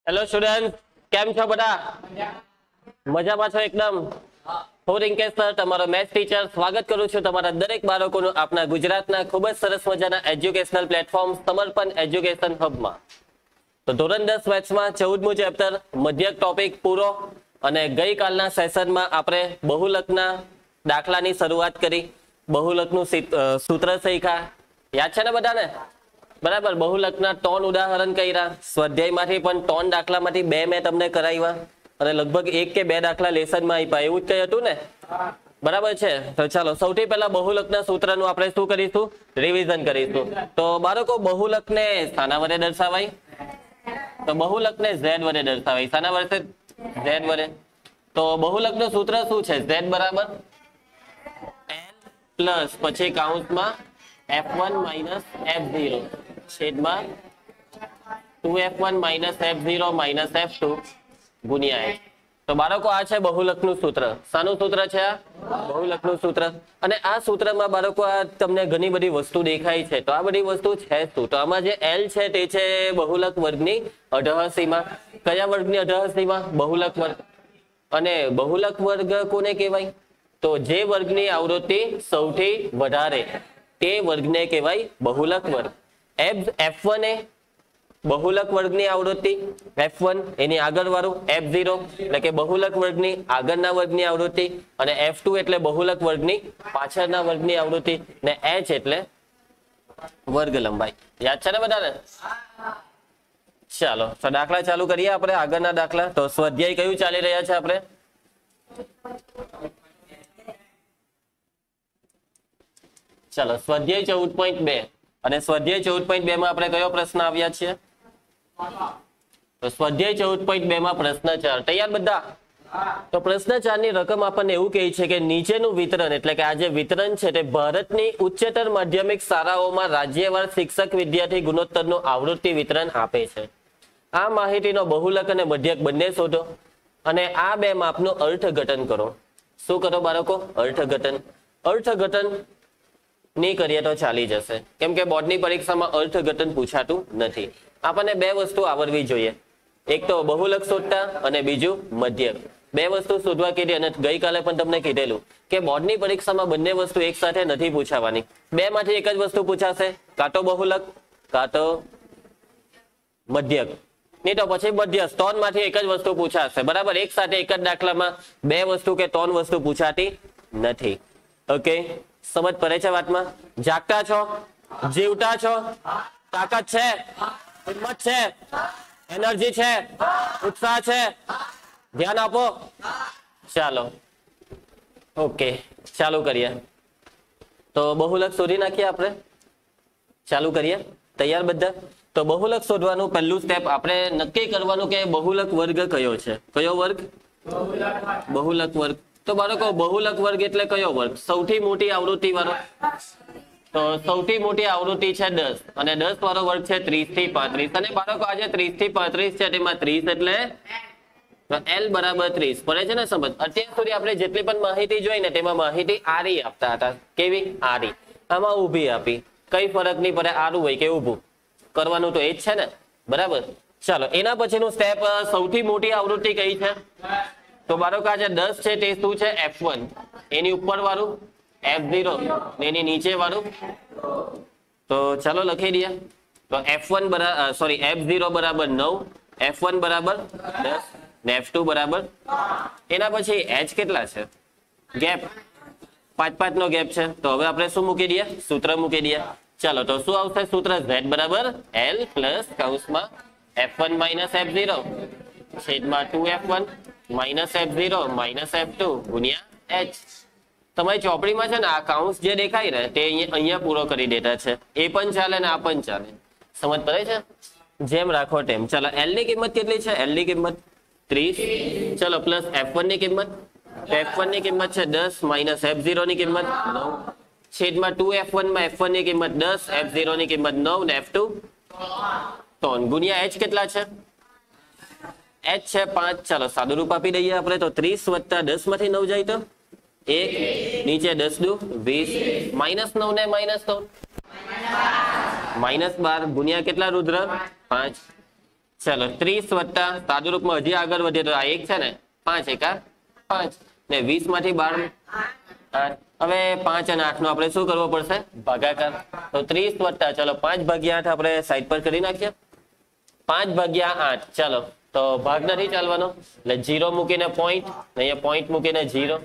Hello student, કેમ છો બધા? મજામાં છો એકદમ? હું રિંકેશ સર, તમારો મેથ્સ ટીચર, સ્વાગત કરું છું તમારા દરેક બાળકોનું આપણા ગુજરાતના ખૂબ જ સરસ મજાના એજ્યુકેશનલ પ્લેટફોર્મ સમર્પણ એજ્યુકેશન હબમાં. તો ધોરણ 10 મેથ્સમાં 14મું ચેપ્ટર મધ્યક ટોપિક પૂરો, અને ગઈકાલના સેશનમાં આપણે બહુલકના દાખલાની શરૂઆત કરી, બહુલકનું સૂત્ર શીખ્યા. યાદ છે ને બધાને? બરાબર. બહુલકના 3 ઉદાહરણ કર્યા, સ્વાધ્યાયમાંથી પણ 3 દાખલામાંથી 2 મેં તમને કરાવ્યા, અને લગભગ 1 કે 2 દાખલા લેસનમાં આપ્યા, એવું જ કઈ હતું ને? બરાબર છે. તો ચાલો સૌથી પહેલા બહુલકના સૂત્રનું આપણે શું કરીશું? રિવિઝન કરીશું. તો બાળકો, બહુલકને શાના વડે દર્શાવાય? તો બહુલકને z વડે દર્શાવાય. શાના વડે? z વડે. તો બહુલકનું સૂત્ર શું છે? z બરાબર l પ્લસ પછી કૌંસમાં f1 માઇનસ f0 છેદમાં 2f1 minus f0 minus f2 ગુણ્યા h. તો બાળકો, આ છે બહુલકનું સૂત્ર. શાનું સૂત્ર છે? આ બહુલકનું સૂત્ર. અને આ સૂત્રમાં બાળકો, આ તમને ઘણી બધી વસ્તુ દેખાય છે. તો આ બધી વસ્તુ છે શું? તો આમાં જે l છે તે છે બહુલક વર્ગની અઢહસીમાં. કયા વર્ગની અઢહસીમાં? બહુલક વર્ગ. અને બહુલક વર્ગ કોને કહેવાય? તો જે વર્ગની આવૃત્તિ સૌથી વધારે તે વર્ગને કહેવાય બહુલક વર્ગ. f1 એ બહુલક વર્ગની આવૃત્તિ, f1 એની આગળ વાળું f0 એટલે કે બહુલક વર્ગની આગળના વર્ગની આવૃત્તિ, અને f2 એટલે બહુલક વર્ગની પાછળના વર્ગની આવૃત્તિ, ને h એટલે વર્ગ લંબાઈ. યાદ છે ને બધાને? ચાલો તો દાખલા ચાલુ કરીએ આપણે. આગળના દાખલા. તો સ્વાધ્યાય કયું ચાલી રહ્યા છે આપણે? ચાલો સ્વાધ્યાય 14.2. અને સ્વાધ્યાય 14.2 માં આપણે કયો પ્રશ્ન આવ્યા છીએ? તો સ્વાધ્યાય 14.2 માં પ્રશ્ન 4. તૈયાર બધા? તો પ્રશ્ન 4 ની રકમ આપણને એવું કહે છે કે નીચેનું વિતરણ, એટલે કે આ જે વિતરણ છે તે ભારતની ઉચ્ચતર માધ્યમિક શાળાઓમાં રાજ્યવાર શિક્ષક વિદ્યાર્થી ગુણોત્તરનું આવૃત્તિ વિતરણ આપે છે. આ માહિતીનો બહુલક અને મધ્યક બંને શોધો, અને આ બે માપનું અર્થઘટન કરો. શું કરો બાળકો? અર્થઘટન. અર્થઘટન નહીં કરીએ તો ચાલી જશે, કેમ કે બોર્ડની પરીક્ષામાં અર્થઘટન પૂછાતું નથી. આપણને બે વસ્તુ આવડવી જોઈએ, એક તો બહુલક શોધતા અને બીજું મધ્યક. બે વસ્તુ શોધવા કીધી, અને ગઈકાલે પણ તમને કીધેલું કે બોર્ડની પરીક્ષામાં બંને વસ્તુ એક સાથે નથી પૂછાવાની. બે માંથી એક જ વસ્તુ પૂછાશે, કાં તો બહુલક કાં તો મધ્યક. નહીં તો પછી મધ્યસ્થ. 3 માંથી એક જ વસ્તુ પૂછાશે. બરાબર. એક સાથે એક જ દાખલામાં બે વસ્તુ કે 3 વસ્તુ પૂછાતી નથી. ઓકે, સમજ પડે છે વાતમાં? જાગતા છો? જીવતા છો? તાકાત છે? હિંમત છે? એનર્જી છે? ઉત્સાહ છે? ધ્યાન આપો. ચાલો ઓકે, ચાલુ કરીએ. તો બહુલક શોધી નાખીએ આપણે. ચાલુ કરીએ. તૈયાર બધા? તો બહુલક શોધવાનું પહેલું સ્ટેપ આપણે નક્કી કરવાનું કે બહુલક વર્ગ કયો છે. કયો વર્ગ? બહુલક વર્ગ. તો બાળકો, બહુલક વર્ગ એટલે કયો વર્ગ? સૌથી મોટી આવૃત્તિ વાળો. તો સૌથી મોટી આવૃત્તિ છે 10, અને 10 વાળો વર્ગ છે 30 થી 35. અને બાળકો, આજે 30 થી 35 છે, તેમાં 30 એટલે l બરાબર 30. પડે છે ને સમજ? અત્યાર સુધી આપણે જેટલી પણ માહિતી જોઈ ને તેમાં માહિતી આરી આપતા હતા. કેવી? આરી. આમાં ઊભી આપી. કઈ ફરક નહીં પડે, આરું હોય કે ઊભું, કરવાનું તો એ જ છે ને. બરાબર. ચાલો, એના પછીનું સ્ટેપ, સૌથી મોટી આવૃત્તિ કઈ છે? તો બાળકો, આ જે 10 છે તે શું છે? f1. એની ઉપર વાળું f0, ને એની નીચે વાળું. તો ચાલો લખી દઈએ. તો f1 બરાબર f0 બરાબર 9, f1 બરાબર 10, ને f2 બરાબર. એના પછી h કેટલા છે? ગેપ 5 નો ગેપ છે. તો હવે આપણે શું મૂકી દઈએ? સૂત્ર મૂકી દઈએ. ચાલો, તો શું આવશે સૂત્ર? z બરાબર l પ્લસ કૌંસમાં f1 માઇનસ f0 છેદમાં 2f1 minus f0 minus f2 ગુણ્યા h. તમારી ચોપડીમાં છે ને આ કૌંસ જે દેખાય ને તે અહીંયા પૂરો કરી દેતા છે. એ પણ ચાલે ને આ પણ ચાલે. સમજ પડે છે? જેમ રાખો તેમ. ચાલો, l ની કિંમત કેટલી છે? l ની કિંમત 30. ચલો, પ્લસ f1 ની કિંમત. f1 ની કિંમત છે 10, માઇનસ f0 ની કિંમત 9 છેદમાં 2f1 માં f1 ની કિંમત 10, f0 ની કિંમત 9, ને f2 3 ગુણ્યા h કેટલા છે? h છે 5. ચાલો સાદું રૂપ આપી દઈએ આપણે. તો 30 વત્તા 10 માંથી 9 જાય તો 1, નીચે 10 દુ 20, માઇનસ 9 ને માઇનસ 9 -12 ગુણ્યા કેટલા રુદ્ર? 5. ચલો 30 વત્તા સાદુ રૂપમાં હજી આગળ વધીએ તો આ 1 છે ને 5 એકા 5 ને 20 માંથી 12 8. હવે 5 અને 8 નો આપણે શું કરવો પડશે? ભાગાકાર. તો 30 વત્તા ચલો 5 ભાગ્યા 8 આપણે સાઈડ પર કરી નાખીએ. 5 ભાગ્યા 8 ચલો તો ભાગ નથી ચાલવાનો એટલે 0 મૂકીને પોઈન્ટ, અહીંયા પોઈન્ટ મૂકીને 0.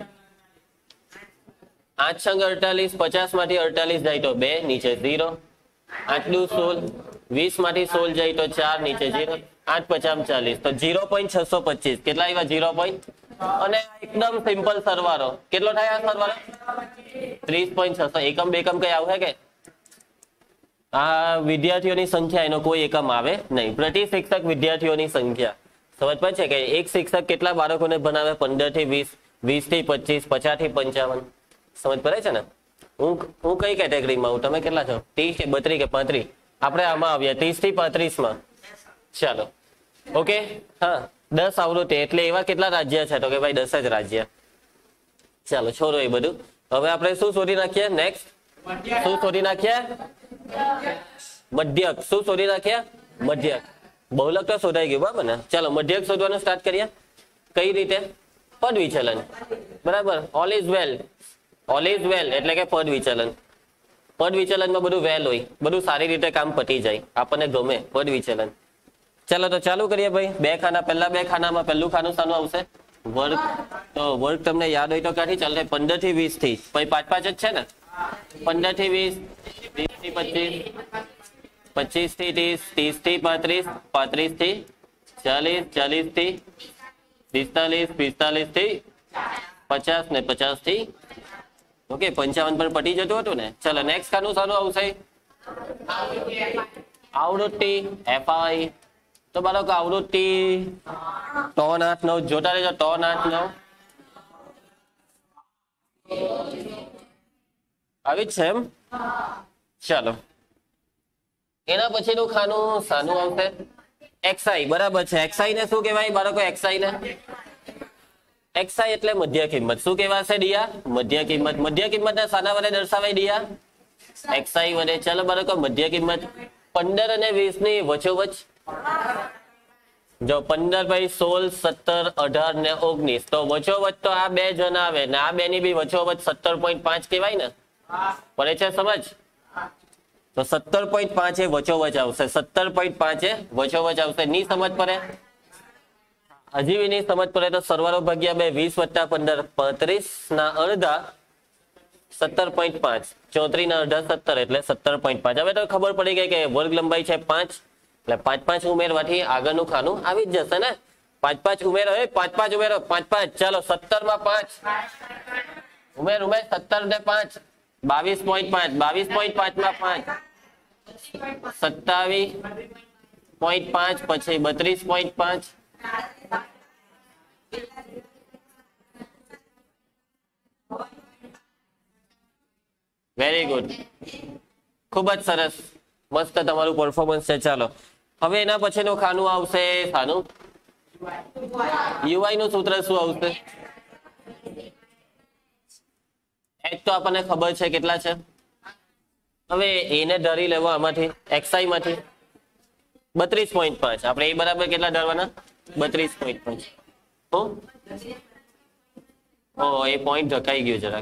8 સંગ 48, 50 માંથી 48 જાય તો 2, નીચે 0. 8 દુ 16, 20 માંથી 16 જાય તો 4, નીચે 0. 8 50 40 તો 0.625. કેટલા આવ્યા? 0. અને એકદમ સિમ્પલ સરવાળો કેટલો થાય? આ સરવાળો 30.600. એકમ બેકમ કઈ આવે કે? આ વિદ્યાર્થીઓની સંખ્યા, એનો કોઈ એકમ આવે નહીં. પ્રતિ શિક્ષક વિદ્યાર્થીઓની સંખ્યા. સમજ પડે છે કે એક શિક્ષક કેટલા બાળકોને ભણાવે? 15 થી 20, 20 થી 25, 50 થી 55. સમજ પડે છે ને? હું કઈ કેટેગરીમાં હું? તમે કેટલા છો? 30 કે 32 કે 35? આપણે આમાં આવ્યા 30 થી 35 માં. ચાલો ઓકે. હા 10 આવૃત્તિ એટલે એવા કેટલા રાજ્ય છે? તો કે ભાઈ 10 જ રાજ્ય. ચાલો છોડો એ બધું. હવે આપણે શું શોધી નાખીએ? નેક્સ્ટ શું શોધી નાખીએ? મધ્યક. શું શોધી નાખ્યા? મધ્યક. બહુલક તો શોધાઈ ગયું બરાબર ને? ચાલો મધ્યક શોધવાનું સ્ટાર્ટ કરીએ. કઈ રીતે? પદ વિચલન. બરાબર. All is well. All is well એટલે કે પદ વિચલન. પદ વિચલનમાં બધું વેલ હોય, બધું સારી રીતે કામ પતી જાય, આપણને ગમે પદ વિચલન. ચાલો તો ચાલુ કરીએ ભાઈ. બે ખાના, પહેલા બે ખાનામાં પહેલું ખાનું શાનું આવશે? વર્ગ. તો વર્ગ તમને યાદ હોય તો ક્યાંથી ચાલે? 15 થી 20 થી. પછી 5 5 જ છે ને? 15 થી 20, 20 થી 25, 25 થી 30, 30 થી 35, 35 થી 40, 40 થી 45, 45 થી 50 ને 50 થી ઓકે 55 પર પટી જતું હતું ને. ચલો નેક્સ્ટ ખાનું શાનું આવશે? આવૃત્તિ. એફઆઈ. તો બાળકો આવૃત્તિ 3 8 9 જોતા રહેજો. 3 8 9 આવી જ છે એમ. ચાલો એના પછીનું ખાનું શાનું આવશે? એક્સઆઈ. બરાબર છે. એક્સઆઈ ને શું કહેવાય બાળકો? એક્સઆઈ ને એક્સઆઈ એટલે મધ્ય કિંમત. શું કહેવાશે ડિયા? મધ્ય કિંમત. મધ્ય કિંમત ને શાના વડે દર્શાવાય ડિયા? એક્સઆઈ વડે. ચાલો બાળકો મધ્ય કિંમત 15 અને 20 ની વચ્ચોવચ. જો 15 ભાઈ 16, 17, 18 ને 19 તો વચ્ચોવચ તો આ બે જણ આવે ને આ બે ની બી વચ્ચોવચ 17.5 કહેવાય ને? પડે છે સમજ? તો 17.5 એ વચ્ચોવચ આવશે. 17.5 એ વચ્ચોવચ આવશે. ની સમજ પડે? હજી બી નહીં સમજ પડે તો સરવાળો ભાગ્યા 2, 20 વત્તા 15, 35 ના અડધા 17.5, 34 ના અડધા 17 એટલે 17.5. હવે તો ખબર પડી ગઈ કે વર્ગ લંબાઈ છે 5 એટલે 5 5 ઉમેરવાથી આગળનું ખાનું આવી જ જશે ને. 5 5 ઉમેરો. 5 5 ઉમેરો. 5 5. ચાલો 17 માં 5 ઉમેર. 17 ને 5 22.5. 22.5 માં 5 27.5 પછી 32.5 વેરી ગુડ. ખૂબ જ સરસ. મસ્ત તમારું પરફોર્મન્સ છે. ચાલો હવે એના પછીનું ખાનું આવશે શાનું? યુઆઈ નું સૂત્ર શું આવશે? એચ તો આપણને ખબર છે કેટલા છે. હવે એને ધરી લેવો આમાંથી એક્સઆઈ માંથી 32.5. આપણે એ બરાબર કેટલા ધરવાના? 32.5. એ પોઈન્ટ ઢકાઈ ગયું જરાક.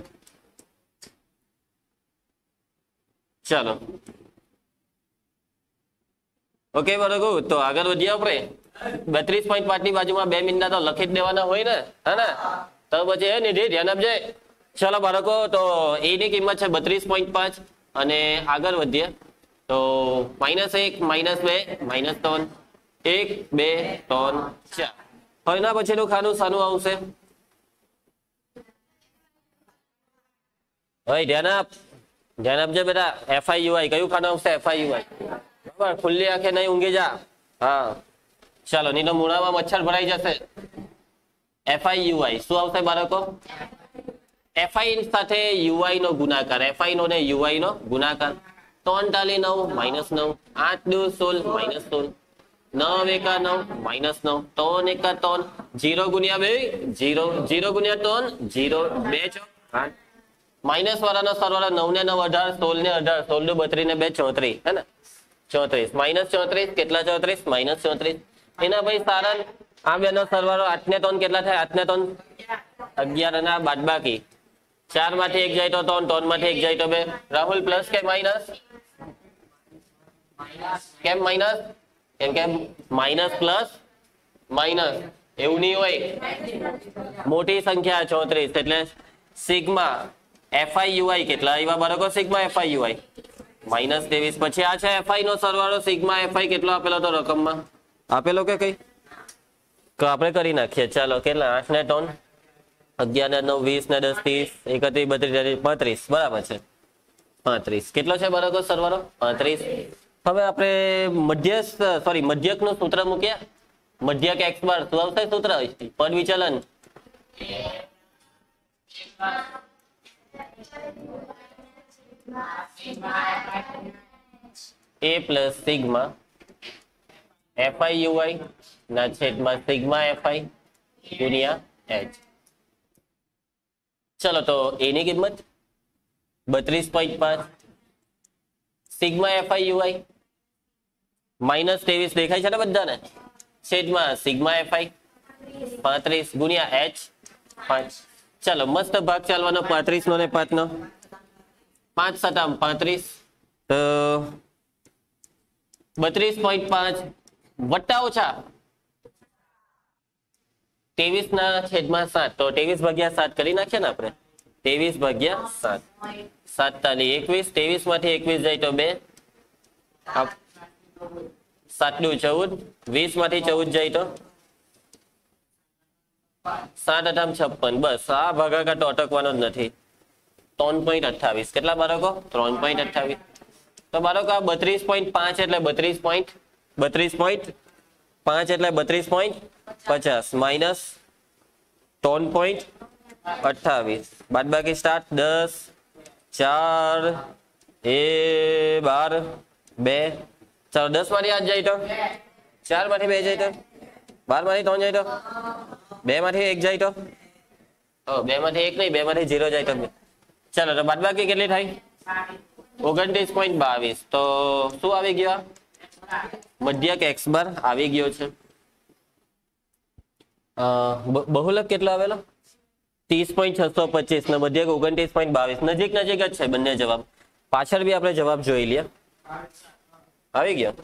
ચાલો ઓકે બરોબર. તો આગળ વધીએ આપણે. 32.5 ની બાજુમાં 2 મીંડા તો લખી જ દેવાના હોય ને, હે ને? તો પછી એ નિધિ ધ્યાન આપજે. ચાલો બાળકો તો એ ની કિંમત છે 32.5 અને આગળ વધીએ તો -1, -2, -3, 1 2 3 4. હવે એના પછીનું ખાનું શાનું આવશે? હવે ધ્યાન આપજે બેટા. એફઆઈયુઆઈ. કયું ખાનું આવશે? એફઆઈયુઆઈ. બરાબર. ખુલ્લી આંખે નહીં ઊંઘી જા. હા ચાલો નીનો મૂળામાં મચ્છર ભરાઈ જશે. એફઆઈયુઆઈ શું આવશે બાળકો? એફઆઈ સાથે યુઆઈ નો ગુણાકાર. એફઆઈ નો ને યુઆઈ નો ગુણાકાર. 3 ટાલી 9 -9, 8 દુ 16 -16, 9 એકા 9 -9, 3 એકા 3, 0 ગુણ્યા 2 0, 0 ગુણ્યા 3 0, 2 ચોક 8. માઇનસ વાળાનો સરવાળો 9 ને 9 18, 16 ને 18, 16 દુ 32 ને 2 34, હે ને? 34. -34 કેટલા? 34 -34 એના ભાઈ સારણ આ બેનો સરવાળો 8 ને 3 કેટલા થાય? 8 ને 3 11 અને બાદબાકી 4 માંથી 1 જાય તો 3, 3 માંથી 1 જાય તો 2. રાહુલ પ્લસ કે માઇનસ? કેમ માઇનસ? કેમ કે માઇનસ પ્લસ માઇનસ એવું નહીં હોય. મોટી સંખ્યા 34 એટલે સિગ્મા FIUI કેટલા આવ્યા બાળકો? Sigma FIUI -23. પછી આ છે FI નો સરવાળો. સિગ્મા FI કેટલો આપેલો તો રકમમાં? આપેલો કે કઈ? તો આપણે કરી નાખીએ. ચાલો કેટલા? 8 ને 3 11 ને 9 20 ને 10 30 31 32 35 બરાબર છે. 35 કેટલો છે બાળકો સરવાળો? 35. હવે આપણે મધ્યક નું સૂત્ર મૂક્યા. મધ્યક x બાર શું આવશે સૂત્ર? પદ વિચલન a પ્લસ સિગ્મા FIUI ના છેદમાં સિગ્મા FI ગુણ્યા h. ચલો તો a ની કિંમત 32.5 સિગ્મા FIUI -23 દેખાય છે ને બધાને? છેદમાં સિગ્મા FI 35 ગુણ્યા h 5. ચલો મસ્ત ભાગ ચાલવાનો 35 નો ને 5 નો. 5 સતામ 35 તો 32.5 વત્તા ઓછા 23 ના છેદમાં 7 તો 23 ભાગ્યા 7 કરી નાખીએ ને આપણે. 23 ભાગ્યા 7 7 તાલી 21. 23 માંથી 21 જાય તો 2 7 નું 14. 20 માંથી 14 જાય તો 7 8 56. બસ આ ભાગાકાર તો અટકવાનો જ નથી. 3.28 કેટલા બાળકો? 3.28. તો બાળકો આ 32.5 એટલે 32.5 એટલે 32.50 માઇનસ 3.28 બાદબાકી સ્ટાર્ટ 10 4 12 2. ચાલો 10 માંથી 8 જાય તો 4 માંથી 2 જાય તો 12 માંથી 3 જાય તો 2 માંથી 1 જાય તો 2 માંથી 1 નહીં 2 માંથી 0 જાય તો 2. ચાલો તો બાદબાકી કેટલી થાય? 29.22. તો શું આવી ગયો? મધ્યક x બાર આવી ગયો છે. બહુલક કેટલો આવેલો? 30.625 ને મધ્યક 29.22. નજીક જ છે બંને જવાબ. પાછળ બી આપણે જવાબ જોઈ લઈએ. આવી ગયો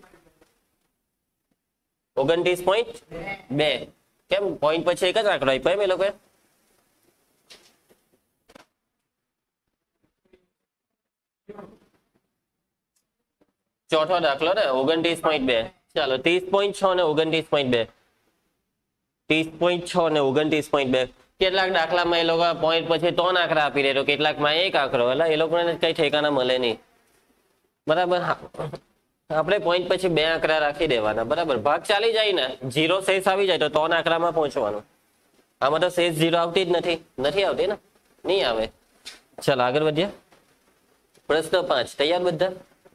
29.2. કેમ પોઈન્ટ પછી એક જ આંકડો આપ્યો એમ એ લોકોએ? ચોથો દાખલો ને 29.2. ચાલો 30.6 ને 29.2. 30.6 ને 29.2. કેટલાક દાખલામાં એ લોકો પોઈન્ટ પછી 3 આંકડા આપી દે તો કેટલાકમાં એક આંકડો. એટલે એ લોકોને કઈ ઠેકાના મળે નહીં. બરાબર. આપણે પોઈન્ટ પછી 2 આંકડા રાખી દેવાના. બરાબર. ભાગ ચાલી જાય ને 0 શેષ આવી જાય તો 3 આંકડામાં પહોંચવાનું. આમાં તો શેષ 0 આવતી જ નથી આવતી ને? નહીં આવે. ચાલો આગળ વધીએ. પ્રશ્ન 5 તૈયાર બધા?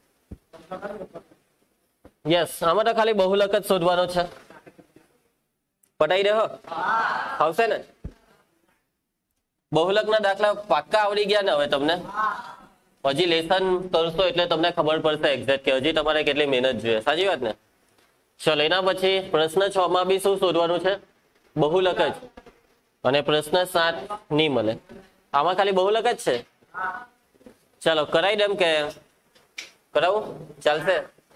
યસ. આમાં તો ખાલી બહુલક જ શોધવાનો છે. પટાઈ દે હો. આવશે ને? બહુલક ના દાખલા પાક્કા આવડી ગયા ને હવે તમને? હજી લેસન કરશો એટલે તમને ખબર પડશે એક્ઝેક્ટ કે હજી તમારે કેટલી મહેનત જોઈએ. સાચી વાત ને? ચલો એના પછી પ્રશ્ન 6 માં બી શું શોધવાનું છે? બહુલક જ. અને પ્રશ્ન 7 નહીં મળે. આમાં ખાલી બહુલક જ છે. ચાલો કરાઈ દેમ કે કરાવું? ચાલશે?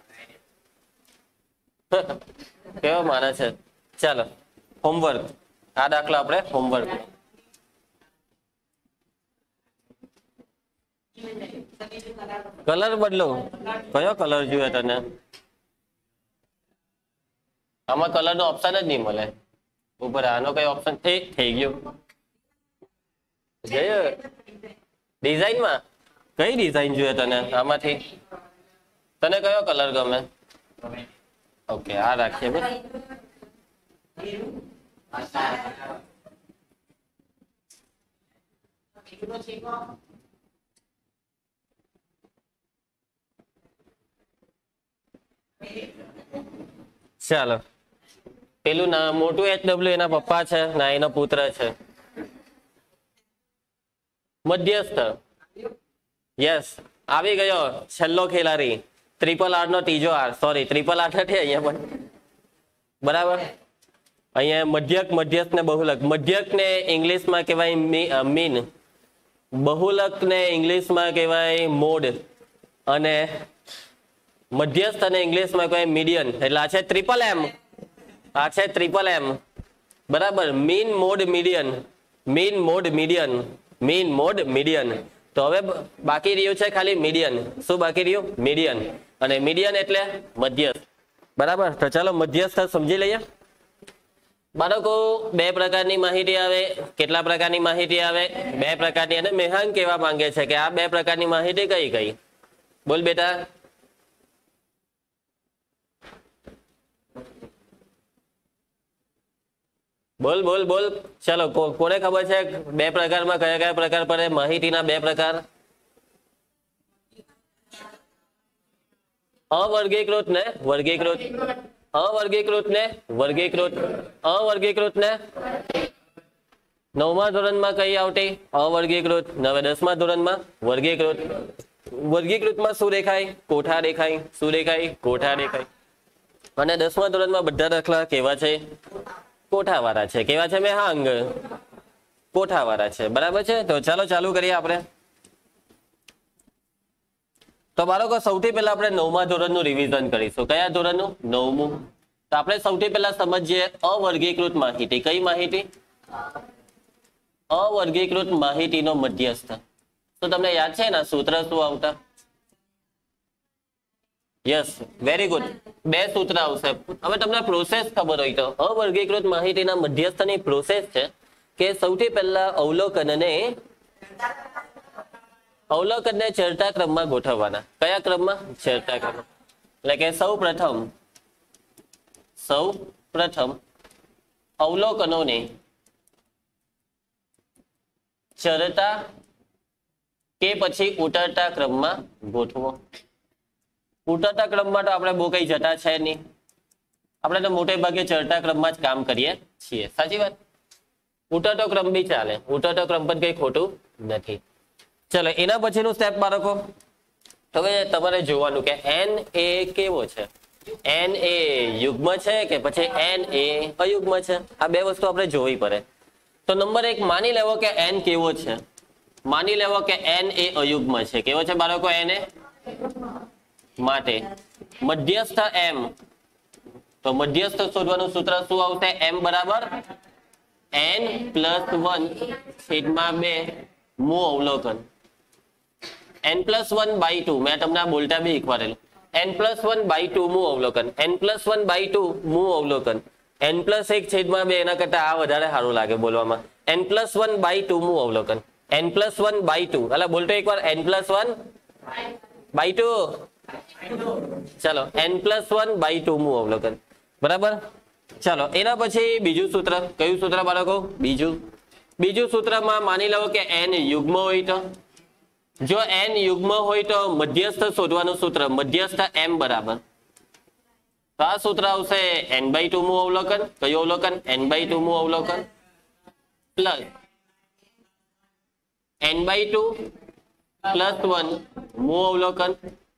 કેવો માને છે? ચાલો હોમવર્ક. આ દાખલો આપણે હોમવર્ક. કલર બદલો. કયો કલર જોઈએ તને? આમાં કલર નો ઓપ્શન જ નહીં મળે ઉપર. આનો કઈ ઓપ્શન થઈ ગયો? ડિઝાઇન માં કઈ ડિઝાઇન જોઈએ તને? આમાંથી તને કયો કલર ગમે? ઓકે આ રાખીએ ભાઈ. ચાલો પેલું ના મોટું HW એના પપ્પા છે ના એનો પુત્ર છે. મધ્યસ્થ. યસ આવી ગયો છેલ્લો ખેલાડી. R નો ત્રીજો R. સોરી R નથી અહીંયા પણ બરાબર. અહીંયા મધ્યક, મધ્યસ્થ ને બહુલક. મધ્યક ને ઇંગ્લિશમાં કહેવાય મીન, બહુલક ને ઇંગ્લિશમાં કહેવાય મોડ, અને મધ્યસ્થ અને ઇંગ્લિશમાં કહેવાય મીડિયન. એટલે આ છે ટ્રિપલ એમ, આ છે ટ્રિપલ એમ. બરાબર. Mean, mode, median. Mean, mode, median. Mean, mode, median. તો હવે બાકી રહ્યું છે ખાલી મીડિયન. શું બાકી રહ્યું? મીડિયન. અને મીડિયન એટલે મધ્યસ્થ. બરાબર. તો ચાલો મધ્યસ્થ સમજી લઈએ. બાળકો, બે પ્રકારની માહિતી આવે. કેટલા પ્રકારની માહિતી આવે? બે પ્રકારની. અને મેહાંગ કહેવા માંગે છે કે આ બે પ્રકારની માહિતી કઈ કઈ? બોલ બેટા. બોલ બોલ બોલ. ચાલો, કોને ખબર છે બે પ્રકારમાં કયા કયા પ્રકાર પડે? માહિતીના બે પ્રકાર. અવર્ગીકૃત ને વર્ગીકૃત. અવર્ગીકૃત ને વર્ગીકૃત. અવર્ગીકૃત ને નવમા ધોરણમાં કઈ આવતી? અવર્ગીકૃત. હવે 10મા ધોરણમાં વર્ગીકૃત. વર્ગીકૃતમાં શું દેખાય? કોઠા દેખાય. શું દેખાય? કોઠા દેખાય. અને 10મા ધોરણમાં બધા દાખલા કેવા છે? કોઠાવાળા છે. કેવા છે મેહાંગ? કોઠાવાળા છે. બરાબર છે. તો ચાલો ચાલુ કરીએ આપણે. તો બાળકો, સૌથી પહેલા આપણે 9મા ધોરણનું રિવિઝન કરીશું. કયા ધોરણનું? 9મું. તો આપણે સૌથી પહેલા સમજીએ અવર્ગીકૃત માહિતી. કઈ માહિતી? અવર્ગીકૃત માહિતીનો મધ્યસ્થ. તો તમને યાદ છે ને સૂત્ર શું આવતા? Yes, very good. બે સૂત્ર આવશે. હવે તમને પ્રોસેસ ખબર હોય તો અવર્ગીકૃત માહિતીના મધ્યસ્થની પ્રોસેસ છે કે સૌથી પહેલા અવલોકનને ચડતા ક્રમમાં ગોઠવવાના. કયા ક્રમમાં? ચડતા ક્રમમાં. એટલે કે સૌ પ્રથમ અવલોકનોને ચડતા કે પછી ઉતરતા ક્રમમાં ગોઠવો. ઉતરતા ક્રમમાં તો આપણે બહુ કઈ જતા છે નહીં. આપણે તો મોટે ભાગે ચડતા ક્રમમાં જ કામ કરીએ છીએ. સાચી વાત. ઉતરતો ક્રમ બી ચાલે. ઉતરતો ક્રમ પણ કઈ ખોટું નથી. ચલો, એના પછીનું સ્ટેપ બાળકો. હવે તમારે જોવાનું કે એન એ કેવો છે. એન એ યુગ્મ છે કે પછી એન એ અયુગ્મ છે? આ બે વસ્તુ આપણે જોવી પડે. તો નંબર 1, માની લેવો કે એન કેવો છે. માની લેવો કે એન એ અયુગ્મ છે. કેવો છે બાળકો? N A. માટે મધ્યસ્થ એમ. તો મધ્યસ્થ શોધવાનું સૂત્ર શું આવશે? એમ બરાબર n+1/2 મુ અવલોકન. n+1/2. મેં તમને આ બોલતા બી શીખવાડેલું. n+1/2 મુ અવલોકન. n+1/2 મુ અવલોકન. n+1/2 એના કરતા આ વધારે સારું લાગે બોલવામાં. n+1/2 મુ અવલોકન. n+1/2. એટલે બોલતો એકવાર n+1/2. ચાલો, n+1/2 મુ અવલોકન. બરાબર. ચાલો, એના પછી બીજું સૂત્ર. કયું સૂત્ર બાળકો? બીજું સૂત્રમાં માની લો કે n યુગ્મ હોય તો, જો n યુગ્મ હોય તો મધ્યસ્થ શોધવાનું સૂત્ર મધ્યસ્થ m બરાબર. તો આ સૂત્ર આવશે n/2 મુ અવલોકન. કયું અવલોકન? n/2 મુ અવલોકન પ્લસ n/2 +1 મુ અવલોકન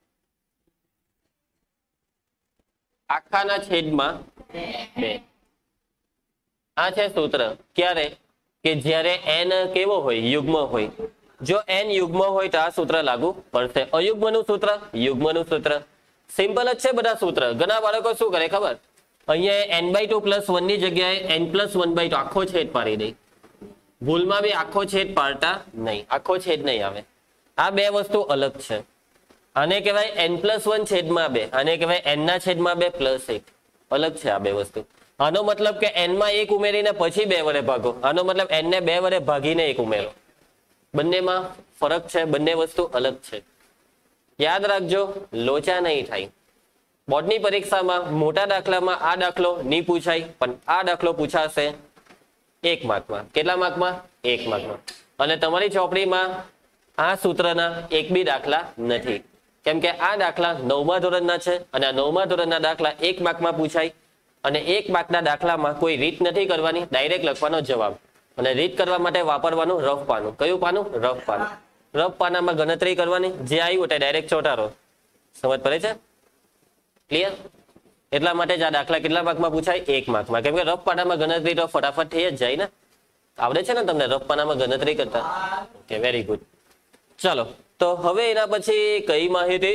આખાના છેદમાં 2. આ છે સૂત્ર. ક્યારે? કે જ્યારે n કેવો હોય? યુગ્મ હોય. જો n યુગ્મ હોય તો આ સૂત્ર લાગુ પડશે. અયુગ્મનું સૂત્ર, યુગ્મનું સૂત્ર. સિમ્પલ જ છે બધા સૂત્ર. ઘણા બાળકો શું કરે ખબર? અહીંયા n/2 +1 ની જગ્યાએ n+1/2 આખો છેદ પાડી દે. ભૂલમાં બી આખો છેદ પાડતા નહીં. આખો છેદ નહીં આવે. આ બે વસ્તુ અલગ છે. આને કહેવાય n+1/2. આને કહેવાય n/2 +1. અલગ છે આ બે વસ્તુ. આનો મતલબ કે n માં 1 ઉમેરીને પછી 2 વડે ભાગો. આનો મતલબ n ને 2 વડે ભાગીને 1 ઉમેરો. બંનેમાં ફરક છે. બંને વસ્તુ અલગ છે. યાદ રાખજો, લોચા નહીં થાય. બોર્ડની પરીક્ષામાં મોટા દાખલામાં આ દાખલો નહીં પૂછાય, પણ આ દાખલો પૂછાશે 1 માર્કમાં. કેટલા માર્કમાં? 1 માર્કમાં. અને તમારી ચોપડીમાં આ સૂત્રના એક બી દાખલા નથી. કેમ કે આ દાખલા 9મા ધોરણના છે અને આ 9મા ધોરણના દાખલા 1 માર્કમાં પૂછાય. અને 1 માર્કના દાખલામાં કોઈ રીત નથી કરવાની, ડાયરેક્ટ લખવાનો જવાબ. અને રીત કરવા માટે વાપરવાનું રફ પાનું. કયું પાનું? રફ પાનું. રફ પાનામાં ગણતરી કરવાની, જે આવ્યું તે ડાયરેક્ટ ચોટાડો. સમજ પડે છે? ક્લિયર? એટલા માટે જ આ દાખલા કેટલા માર્કમાં પૂછાય? 1 માર્કમાં. કેમ કે રફ પાનામાં ગણતરી તો ફટાફટ થઈ જ જાય ને. આવડે છે ને તમને રફ પાનામાં ગણતરી કરતા? Okay, very good. ચાલો, તો હવે એના પછી કઈ માહિતી?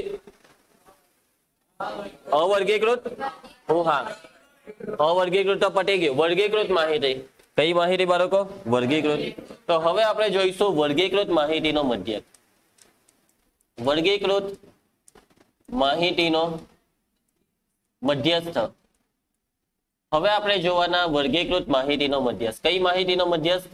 અવર્ગીકૃત. હા, અવર્ગીકૃત તો પટી ગયું. વર્ગીકૃત માહિતી. કઈ માહિતી બાળકો? વર્ગીકૃત. તો હવે આપણે જોઈશું વર્ગીકૃત માહિતીનો મધ્યક. વર્ગીકૃત માહિતીનો મધ્યસ્થ. હવે આપણે જોવાના વર્ગીકૃત માહિતીનો મધ્યસ્થ. કઈ માહિતીનો મધ્યસ્થ?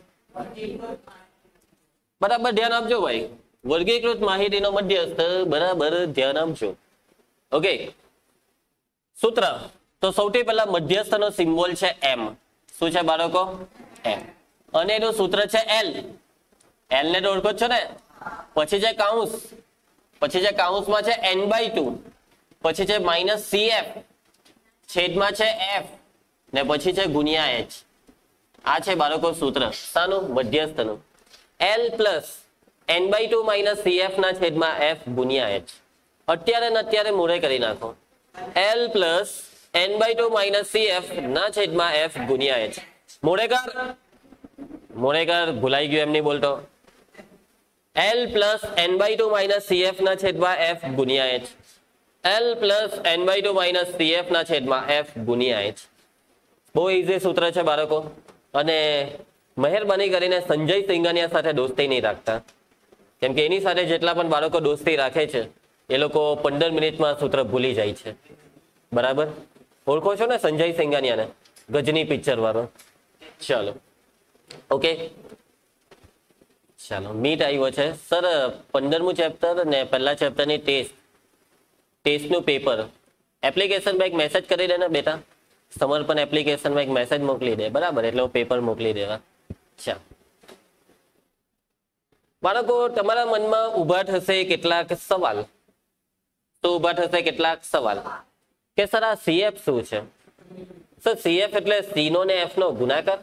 બરાબર ધ્યાન આપજો ભાઈ. વર્ગીકૃત માહિતીનો મધ્યસ્થ બરાબર ધ્યાન આપજો. ઓકે, સૂત્ર. તો સૌથી પહેલા મધ્યસ્થનો સિમ્બોલ છે એમ. શું છે બાળકો? એમ. અને એનું સૂત્ર છે એલ. એલ ને તો ઓળખો છો ને? પછી છે કાઉન્સ, પછી જે કાઉન્સમાં છે n/2, પછી છે -cf, છેદમાં છે f, ને પછી છે ગુણ્યા h. આ છે બાળકો સૂત્ર. શાનું? મધ્યસ્થનું. l + n/2 - cf ના છેદમાં f ગુણ્યા h. અત્યારે ને અત્યારે મોડે કરી નાખો. l + n/2 - cf ના છેદમાં f ગુણ્યા h. મોડેકર ભૂલાઈ ગયું એમ નહીં બોલતો. l + n/2 - cf ના છેદમાં f ગુણ્યા h. l + n/2 - cf ના છેદમાં f ગુણ્યા h. બહુ ઈઝી સૂત્ર છે બાળકો. અને મહેરબાની કરીને સંજય સિંઘાનિયા સાથે દોસ્તી નહીં રાખતા, કેમ કે એની સાથે જેટલા પણ બાળકો દોસ્તી રાખે છે એ લોકો 15 મિનિટમાં સૂત્ર ભૂલી જાય છે. બરાબર? ઓળખો છો ને સંજય સિંઘાનિયાને? ગજની પિક્ચર વાળો. ચાલો, ઓકે, ચાલો. મીટ આવ્યો છે સર. 15મું ચેપ્ટર ને પહેલા ચેપ્ટરની ટેસ્ટનું પેપર એપ્લિકેશનમાં એક મેસેજ કરી દે ને બેટા. સમર્પણ એપ્લિકેશનમાં એક મેસેજ મોકલી દે. બરાબર, એટલે હું પેપર મોકલી દેવા. ચાલો બાળકો, તમારા મનમાં ઉભા થશે કેટલાક સવાલ. તો ઉભા થશે કેટલાક સવાલ કે સર આ CF શું છે? સર CF એટલે C નો ને F નો ગુણાકાર.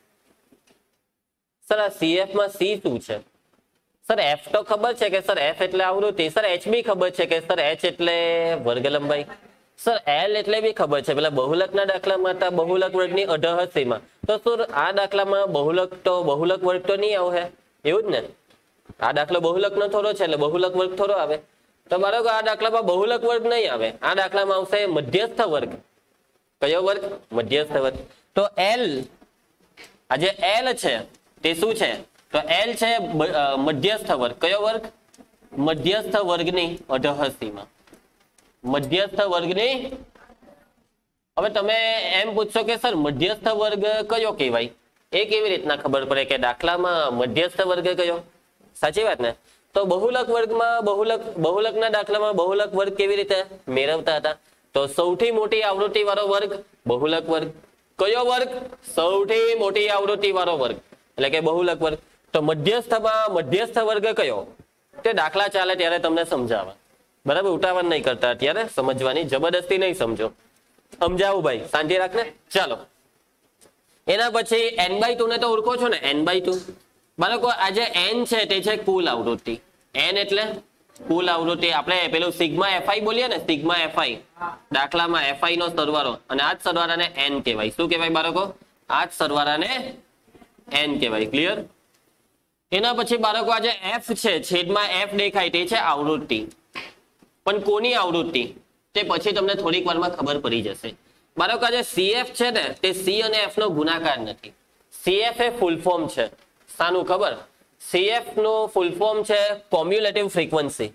સર આ CF માં C શું છે? સર F તો ખબર છે કે સર F એટલે આવૃત્તિ. સર H બી ખબર છે કે સર H એટલે વર્ગ લંબાઈ. સર L એટલે બી ખબર છે. પેલા બહુલકના દાખલામાં હતા બહુલક વર્ગની અઢહસીમાં. તો સર આ દાખલામાં બહુલક વર્ગ તો નહીં આવે, એવું જ ને? આ દાખલો બહુલક નો થોડો છે, એટલે બહુલક વર્ગ થોડો આવે. તો બાળકો આ દાખલામાં બહુલક વર્ગ નહીં આવે. આ દાખલામાં આવશે મધ્યસ્થ વર્ગ. કયો વર્ગ? મધ્યસ્થ વર્ગ. તો L, આ જે L છે તે શું છે? તો L છે મધ્યસ્થ વર્ગ. કયો વર્ગ? મધ્યસ્થ વર્ગની અઢહસીમાં. મધ્યસ્થ વર્ગની. હવે તમે એમ પૂછશો કે સર મધ્યસ્થ વર્ગ કયો કહેવાય? એ કેવી રીતના ખબર પડે કે દાખલામાં મધ્યસ્થ વર્ગ કયો? સાચી વાત ને? તો બહુલક વર્ગમાં બહુલકના દાખલામાં બહુલક વર્ગ કેવી રીતે મેળવતા હતા? તો સૌથી મોટી આવૃત્તિ વાળો વર્ગ બહુલક વર્ગ. કયો વર્ગ? સૌથી મોટી આવૃત્તિ વાળો વર્ગ, એટલે કે બહુલક વર્ગ. તો મધ્યસ્થમાં મધ્યસ્થ વર્ગ કયો? તે દાખલા ચાલે ત્યારે તમને સમજાવે. બરાબર, ઉતાવળ નહીં કરતા અત્યારે, સમજવાની જબરદસ્તી નહીં સમજો. સમજાવું ભાઈ, શાંતિ રાખને. ચાલો, એના પછી n/2 ને તો ઓળખો છો ને? n/2 બાળકો આ જે n છે તે છે કુલ આવૃત્તિ. n એટલે કુલ આવૃત્તિ. આપણે પેલું સિગ્મા fi બોલીએ ને, સિગ્મા fi. દાખલામાં fi નો સરવાળો, અને આ જ સરવાળાને n કહેવાય. શું કહેવાય બાળકો? આ જ સરવાળાને n કહેવાય. ક્લિયર? એના પછી બાળકો આ જે f છે, છેદમાં f દેખાય તે છે આવૃત્તિ. પણ કોની આવૃત્તિ તે પછી તમને થોડીક વારમાં ખબર પડી જશે. બાળકો આ જે CF છે ને તે C અને F નો ગુણાકાર નથી. CF એ ફૂલ ફોર્મ છે. શાનું ખબર? CF નું ફૂલ ફોર્મ છે કોમ્યુલેટિવ ફ્રીક્વન્સી.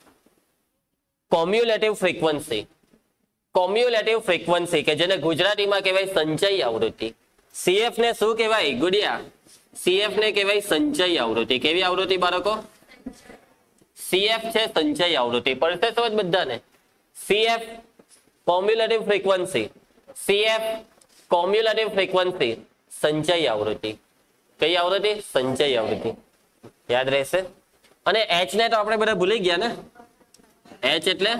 કોમ્યુલેટિવ ફ્રીક્વન્સી કે જેને ગુજરાતીમાં કહેવાય સંચય આવૃત્તિ. CF ને શું કહેવાય ગુડિયા? CF ને કહેવાય સંચય આવૃત્તિ. કેવી આવૃત્તિ બાળકો? CF છે સંચય આવૃત્તિ. પડશે સમજ બધાને? CF cumulative frequency. CF cumulative frequency, સંચય આવૃત્તિ. કઈ આવૃત્તિ? સંચય આવૃત્તિ. યાદ રહેશે. અને H ને તો આપણે બધા ભૂલી ગયા ને. H એટલે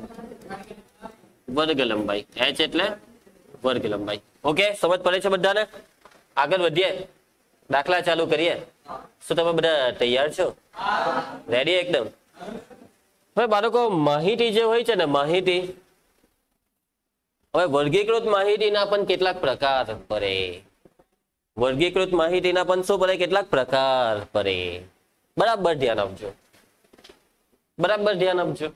વર્ગ લંબાઈ. H એટલે વર્ગ લંબાઈ. ઓકે, સમજ પડે છે બધાને? આગળ વધીએ, દાખલા ચાલુ કરીએ. શું તમે બધા તૈયાર છો? રેડી એકદમ? હવે બાળકો માહિતી જે હોય છે ને, માહિતી, હવે વર્ગીકૃત માહિતીના પણ કેટલાક પ્રકાર પડે. વર્ગીકૃત માહિતીના પણ શું પડે? કેટલાક પ્રકાર પડે. બરાબર ધ્યાન આપજો, બરાબર ધ્યાન આપજો.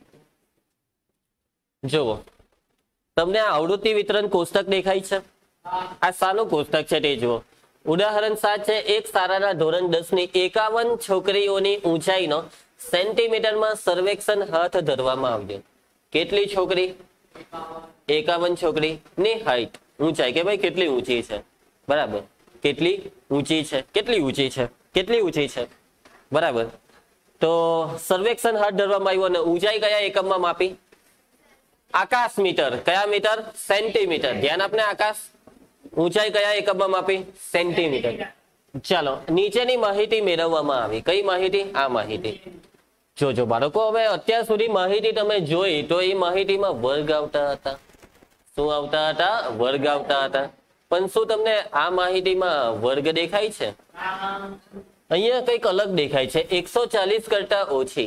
જુઓ, તમને આ આવૃત્તિ વિતરણ કોષ્ટક દેખાય છે? આ શાનું કોષ્ટક છે તે જુઓ. ઉદાહરણ 7 છે, એક શાળાના ધોરણ 10 ની 51 છોકરીઓની ઊંચાઈનો સેન્ટીમીટરમાં સર્વેક્ષણ હાથ ધરવામાં આવ્યું. કેટલી છોકરી? 51 છોકરીની હાઈટ, ઊંચાઈ, કે ભાઈ કેટલી ઊંચી છે. બરાબર, કેટલી ઊંચી છે, કેટલી ઊંચી છે, કેટલી ઊંચી છે. બરાબર, તો સર્વેક્ષણ હાથ ધરવામાં આવ્યું અને ઊંચાઈ કયા એકમમાં માપી? આકાશ મીટર. કયા મીટર? સેન્ટીમીટર. ધ્યાન આપને. આકાશ. ઊંચાઈ કયા એકમમાં માપી? સેન્ટીમીટર. ચાલો, નીચેની માહિતી મેળવવામાં આવી. કઈ માહિતી? આ માહિતી. જોજો બાળકો, હવે અત્યાર સુધી માહિતી તમે જોઈ તો એ માહિતીમાં વર્ગ આવતા હતા. શું આવતા હતા? વર્ગ આવતા હતા. પણ શું તમને આ માહિતીમાં વર્ગ દેખાય છે? અહીંયા કંઈક અલગ દેખાય છે. 140 કરતા ઓછી,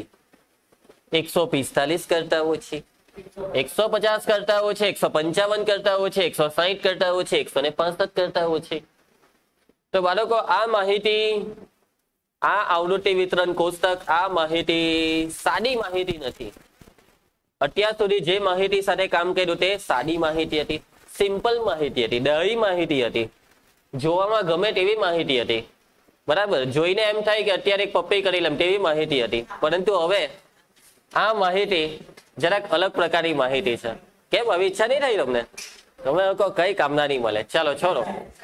145 કરતા ઓછી, 150 કરતા ઓછી, 155 કરતા ઓછી, 160 કરતા ઓછી, 165 કરતા ઓછી. તો બાળકો, આ માહિતી, આ આવૃત્તિ વિતરણ કોષ્ટક, આ માહિતી સાદી માહિતી નથી. અત્યાર સુધી જે માહિતી સાથે કામ કર્યું તે સાદી માહિતી હતી, સિમ્પલ માહિતી હતી, દળી માહિતી હતી, જોવામાં ગમે તેવી માહિતી હતી. બરાબર, જોઈને એમ થાય કે અત્યારે એક પપ્પી કરી લેમ તેવી માહિતી હતી. પરંતુ હવે આ માહિતી જરાક અલગ પ્રકારની માહિતી છે. કેમ, હવે ઈચ્છા નહીં થઈ તમને? તમે કઈ કામના નહીં મળે. ચાલો છોડો.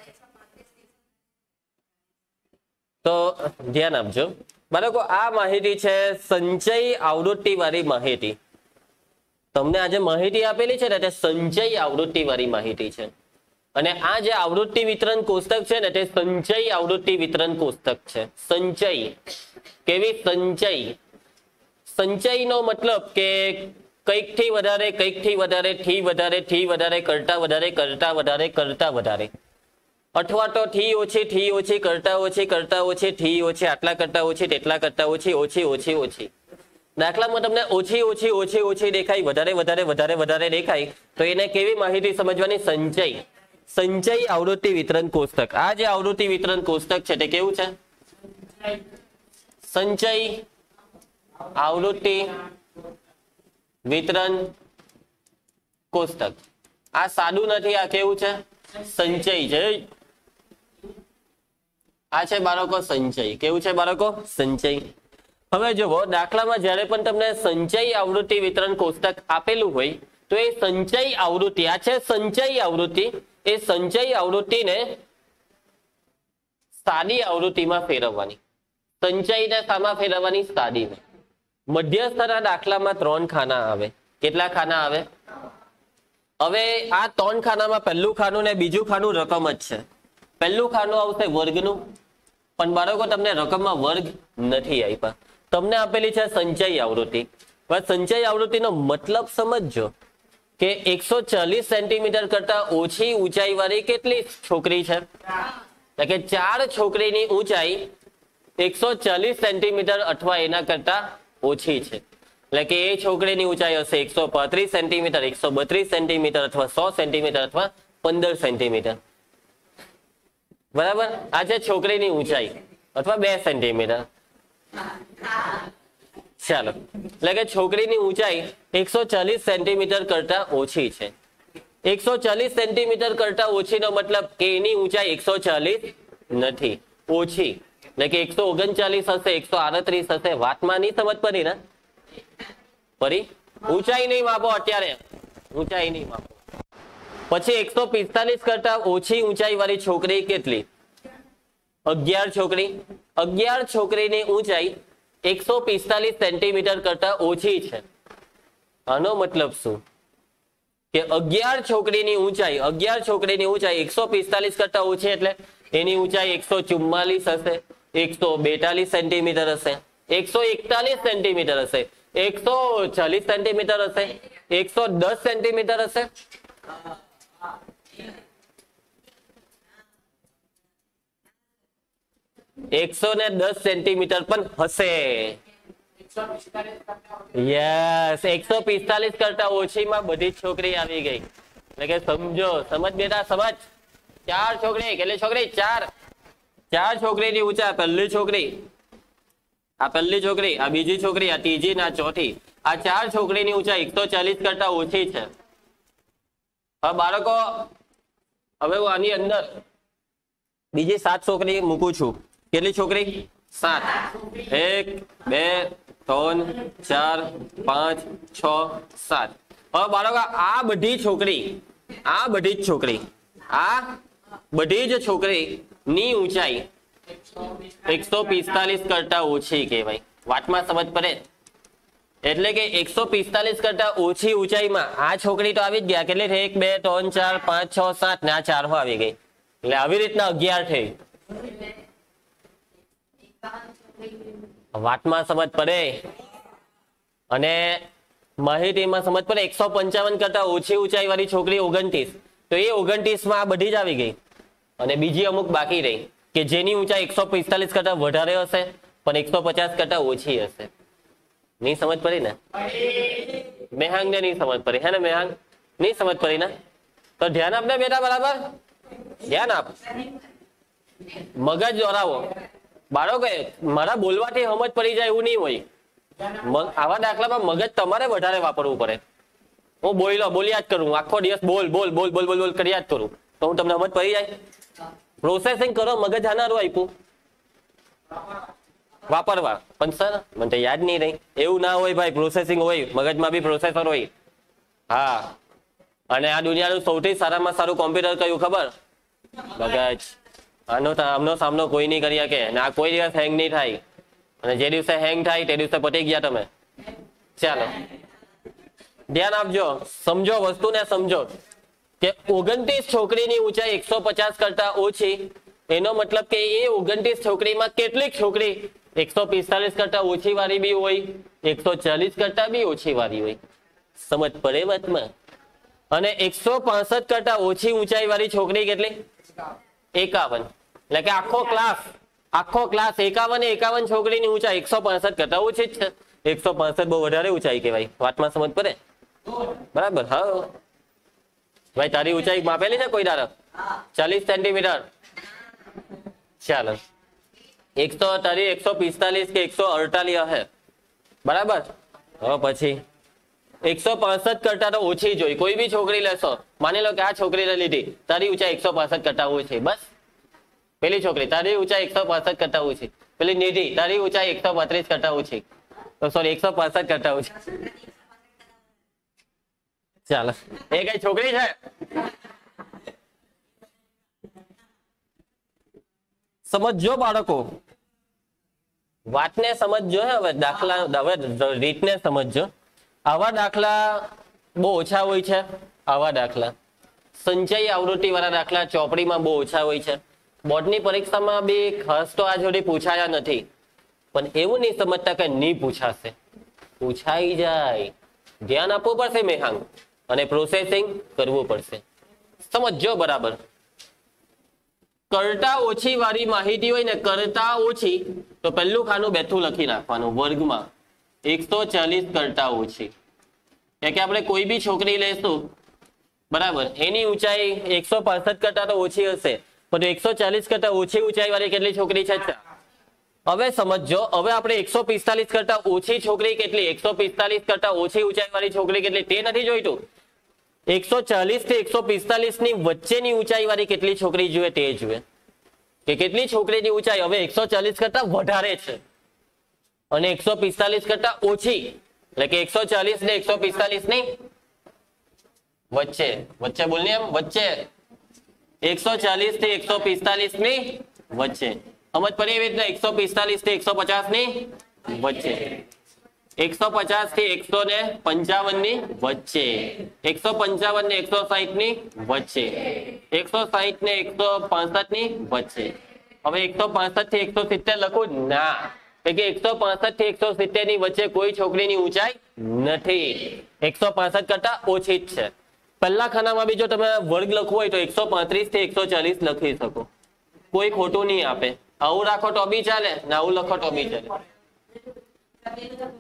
તો ધ્યાન આપજો બાળકો, આ માહિતી છે સંચય આવૃત્તિ વાળી માહિતી. તમને આજે માહિતી આપેલી છે ને તે સંચય આવૃત્તિ વાળી માહિતી છે. અને આ જે આવૃત્તિ વિતરણ કોષ્ટક છે ને તે સંચય આવૃત્તિ વિતરણ કોષ્ટક છે. સંચય કેવી? સંચય. સંચયનો મતલબ કે કંઈક થી વધારે, કંઈક થી વધારે, થી વધારે, થી વધારે, કરતા વધારે, કરતા વધારે, કરતા વધારે, અથવા તો થી ઓછી, કરતા ઓછી, કરતા ઓછી, થી ઓછી, આટલા કરતા ઓછી, તેટલા કરતા ઓછી, ઓછી, ઓછી, ઓછી. દાખલામાં તમને ઓછી ઓછી ઓછી ઓછી દેખાય, વધારે વધારે વધારે વધારે દેખાય, તો એને કેવી માહિતી સમજવાની? સંચય. સંચય આવૃત્તિ વિતરણ કોષ્ટક. આ જે આવૃત્તિ વિતરણ કોષ્ટક છે તે કેવું છે? સંચય આવૃત્તિ વિતરણ કોષ્ટક. આ સાદું નથી, આ કેવું છે? સંચય છે. આ છે બાળકો સંચય. કેવું છે બાળકો? સંચય. હવે જુઓ, દાખલામાં જ્યારે પણ તમને સંચય આવૃત્તિ વિતરણ કોષ્ટક આપેલું હોય તો એ સંચય આવૃત્તિ, આ છે સંચય આવૃત્તિ, એ સંચય આવૃત્તિને સાદી આવૃત્તિમાં ફેરવવાની. સંચયને શામાં ફેરવવાની? સાદીમાં. મધ્યસ્થના દાખલામાં 3 ખાના આવે. કેટલા ખાના આવે? હવે આ 3 ખાનામાં પહેલું ખાનું ને બીજું ખાનું રકમ જ છે. પહેલું ખાનું આવશે વર્ગનું, પણ બાળકો તમને રકમમાં વર્ગ નથી આપ્યા. તમને આપેલી છે સંચય આવૃત્તિ. સંચય આવૃત્તિનો મતલબ સમજજો કે 140 સેન્ટીમીટર કરતા ઓછી ઊંચાઈ વાળી કેટલી છોકરી છે? કે 4 છોકરીની ઊંચાઈ 140 સેન્ટીમીટર અથવા એના કરતા ઓછી છે. એટલે કે એ છોકરીની ઊંચાઈ હશે 135 સેન્ટીમીટર, 132 સેન્ટીમીટર અથવા 100 સેન્ટીમીટર અથવા 15 સેન્ટીમીટર. બરાબર, આ છે છોકરીની ઊંચાઈ, અથવા 2 સેન્ટીમીટર. ચાલો, એટલે કે છોકરીની ઊંચાઈ 140 સેન્ટીમીટર કરતા ઓછી છે. 140 સેન્ટીમીટર કરતા ઓછીનો મતલબ કે એની ઊંચાઈ 140 નથી, ઓછી. એટલે કે 139 હશે, 138 હશે. વાતમાં નહીં સમજ પડી ને? પડી? ઊંચાઈ નહીં માપો અત્યારે, ઊંચાઈ નહીં માપો. પછી 145 કરતા ઓછી ઊંચાઈ વાળી છોકરી કેટલી? 11 છોકરી. 11 છોકરીની ઊંચાઈ 145 સેન્ટીમીટર કરતા ઓછી છે. આનો મતલબ શું? કે 11 છોકરીની ઊંચાઈ, 11 છોકરીની ઊંચાઈ 145 કરતા ઓછી, એટલે એની ઊંચાઈ 144 હશે, 142 સેન્ટીમીટર હશે, 141 સેન્ટીમીટર હશે, 140 સેન્ટીમીટર હશે, 110 સેન્ટીમીટર હશે. 110 સેન્ટીમીટર પણ હશે. યસ, 145 કરતા ઓછીમાં બધી છોકરી આવી ગઈ. એટલે કે સમજો, સમજ બેટા સમજ. 4 છોકરી, કેટલી છોકરી? 4. 4 છોકરીની ઊંચાઈ, પહેલી છોકરી, આ પહેલી છોકરી, આ બીજી છોકરી, આ ત્રીજી ને આ ચોથી. આ 4 છોકરીની ઊંચાઈ 140 કરતા ઓછી છે. હવે બાળકો, હવે હું આની અંદર બીજી 7 છોકરી મૂકું છું. કેટલી છોકરી? 7. 1 2 3 4 5 6 7. હવે બાળકો આ બધી છોકરી, આ બધી જ છોકરી, આ બધી જ છોકરી ની ઊંચાઈ 145 કરતા ઓછી કહેવાય. વાતમાં સમજ પડે? એટલે કે 145 કરતા ઓછી ઊંચાઈમાં આ છોકરી તો આવી જ ગયા. કેટલી થઈ? 1 2 3 4 5 6 7 ને આ 4 આવી ગઈ. એટલે આવી રીતના 11 થઈ. વાતમાં સમજ પડે અને માહિતીમાં સમજ પડે. 155 કરતા ઓછી ઊંચાઈ વાળી છોકરી 29, તો એ 29 માં આ બધી જ આવી ગઈ. અને બીજી અમુક બાકી રહી કે જેની ઊંચાઈ 145 કરતા વધારે હશે પણ 150 કરતા ઓછી હશે. નહીં સમજ પડી ને? મેહાંગ ને નહીં સમજ પડી, હે ને મેહાંગ? નહીં સમજ પડી ને? તો ધ્યાન આપને બેટા, બરાબર ધ્યાન આપ, મગજ દોરાવો. બાળકો મારા બોલવાથી સમજ પડી જાય એવું નહીં હોય. આવા દાખલામાં મગજ તમારે વધારે વાપરવું પડે. હું બોલ્યા જ કરું, આખો દિવસ બોલ બોલ બોલ બોલ બોલ બોલ કર્યા જ કરું, તો હું તમને સમજ પડી જાય? પ્રોસેસિંગ કરો, મગજ આનારું આપ્યું વાપરવા, પણ સર મને તો યાદ નહીં રહી. એવું ના હોય ભાઈ, પ્રોસેસિંગ હોય, મગજમાં બી પ્રોસેસર હોય. હા, અને આ દુનિયાનું સૌથી સારામાં સારું કોમ્પ્યુટર કયું ખબર? મગજ. આમનો સામનો કોઈ નહીં કરી શકે અને આ કોઈ દિવસ હેંગ નહીં થાય. અને જે દિવસે હેંગ થાય તે દિવસે પતી ગયા તમે. ચાલો ધ્યાન આપજો, સમજો વસ્તુને, સમજો કે 29 છોકરીની ઊંચાઈ 150 કરતા ઓછી, એનો મતલબ કે એ 29 છોકરીમાં કેટલીક છોકરી 145 કરતા ઓછી વાળી બી હોય, 140 કરતા બી ઓછી વાળી હોય. સમજ પડે વાતમાં? અને 165 કરતા ઓછી ઊંચાઈ વાળી છોકરી કેટલી? 51. એટલે કે આખો ક્લાસ 51 છોકરીની ઊંચાઈ 165 કરતા ઓછી જ છે. 165 બહુ વધારે ઊંચાઈ કહેવાય. વાતમાં સમજ પડે? બરાબર. હા ભાઈ, તારી ઊંચાઈ માપેલી છે કોઈ દાડો? 40 સેન્ટીમીટર. ચાલો, તારી 145 કે 148 હશે, બરાબર. હવે પછી 165 કરતા તો ઓછી જોઈ. કોઈ બી છોકરી લેશો, માની લો કે આ છોકરીને લીધી, તારી ઊંચાઈ 165 કરતા ઓછી, બસ. પેલી છોકરી, તારી ઊંચાઈ 165 કરતા ઓછી. પેલી નિધિ, તારી ઊંચાઈ 135 કરતા ઓછી, સોરી 165 કરતા ઓછી. ચાલો, એ કઈ છોકરી છે? સમજો બાળકો, વાતને સમજજો. હવે દાખલા, હવે રીતને સમજજો. આવા દાખલા બહુ ઓછા હોય છે. આવા દાખલા સંચય આવૃત્તિ વાળા દાખલા ચોપડીમાં બહુ ઓછા હોય છે. બોર્ડની પરીક્ષામાં બી ખાસ તો આ જોડે પૂછાયા નથી, પણ એવું નહીં સમજતા કે નહીં પૂછાશે, પૂછાઈ જાય. ધ્યાન આપવું પડશે મેહાંગ, અને પ્રોસેસિંગ કરવું પડશે. સમજો બરાબર. કરતા ઓછી વાળી માહિતી હોય ને, કરતા ઓછી, તો પહેલું ખાનું બેઠું લખી નાખવાનું વર્ગમાં 140 કરતા ઓછી. એટલે કે આપણે કોઈ બી છોકરી લઈશું, બરાબર, એની ઊંચાઈ 165 કરતા તો ઓછી હશે, પણ 140 કરતા ઓછી ઊંચાઈ વાળી કેટલી છોકરી છે? હવે સમજો, હવે આપણે 145 કરતા ઓછી છોકરી કેટલી, 145 કરતા ઓછી ઊંચાઈ વાળી છોકરી કેટલી તે નથી જોઈતું. 140 થી 145 ની વચ્ચેની ઊંચાઈ વાળી કેટલી છોકરી જોઈએ તે જુએ, કે કેટલી છોકરીની ઊંચાઈ હવે 140 કરતા વધારે છે અને 145 કરતા ઓછી, એટલે કે 140 ને 145 ની વચ્ચે, વચ્ચે બોલની એમ, વચ્ચે 140 થી 145 ની વચ્ચે. સમજ પડી એવી રીતના? 145 થી 150 ની વચ્ચે, 150 થી 155 ની વચ્ચે, 155 ને 160 ની વચ્ચે, 160 ને 165 ની વચ્ચે. હવે 165 થી 170 લખું ના, કે 165 થી 170 ની વચ્ચે કોઈ છોકરીની ઊંચાઈ નથી, 165 કરતા ઓછી જ છે. પહેલા ખાનામાં બી જો તમે વર્ગ લખવું હોય તો 135 થી 140 લખી શકો, કોઈ ખોટું નહીં આપે. આવું રાખો તો બી ચાલે ને આવું લખો તો બી ચાલે.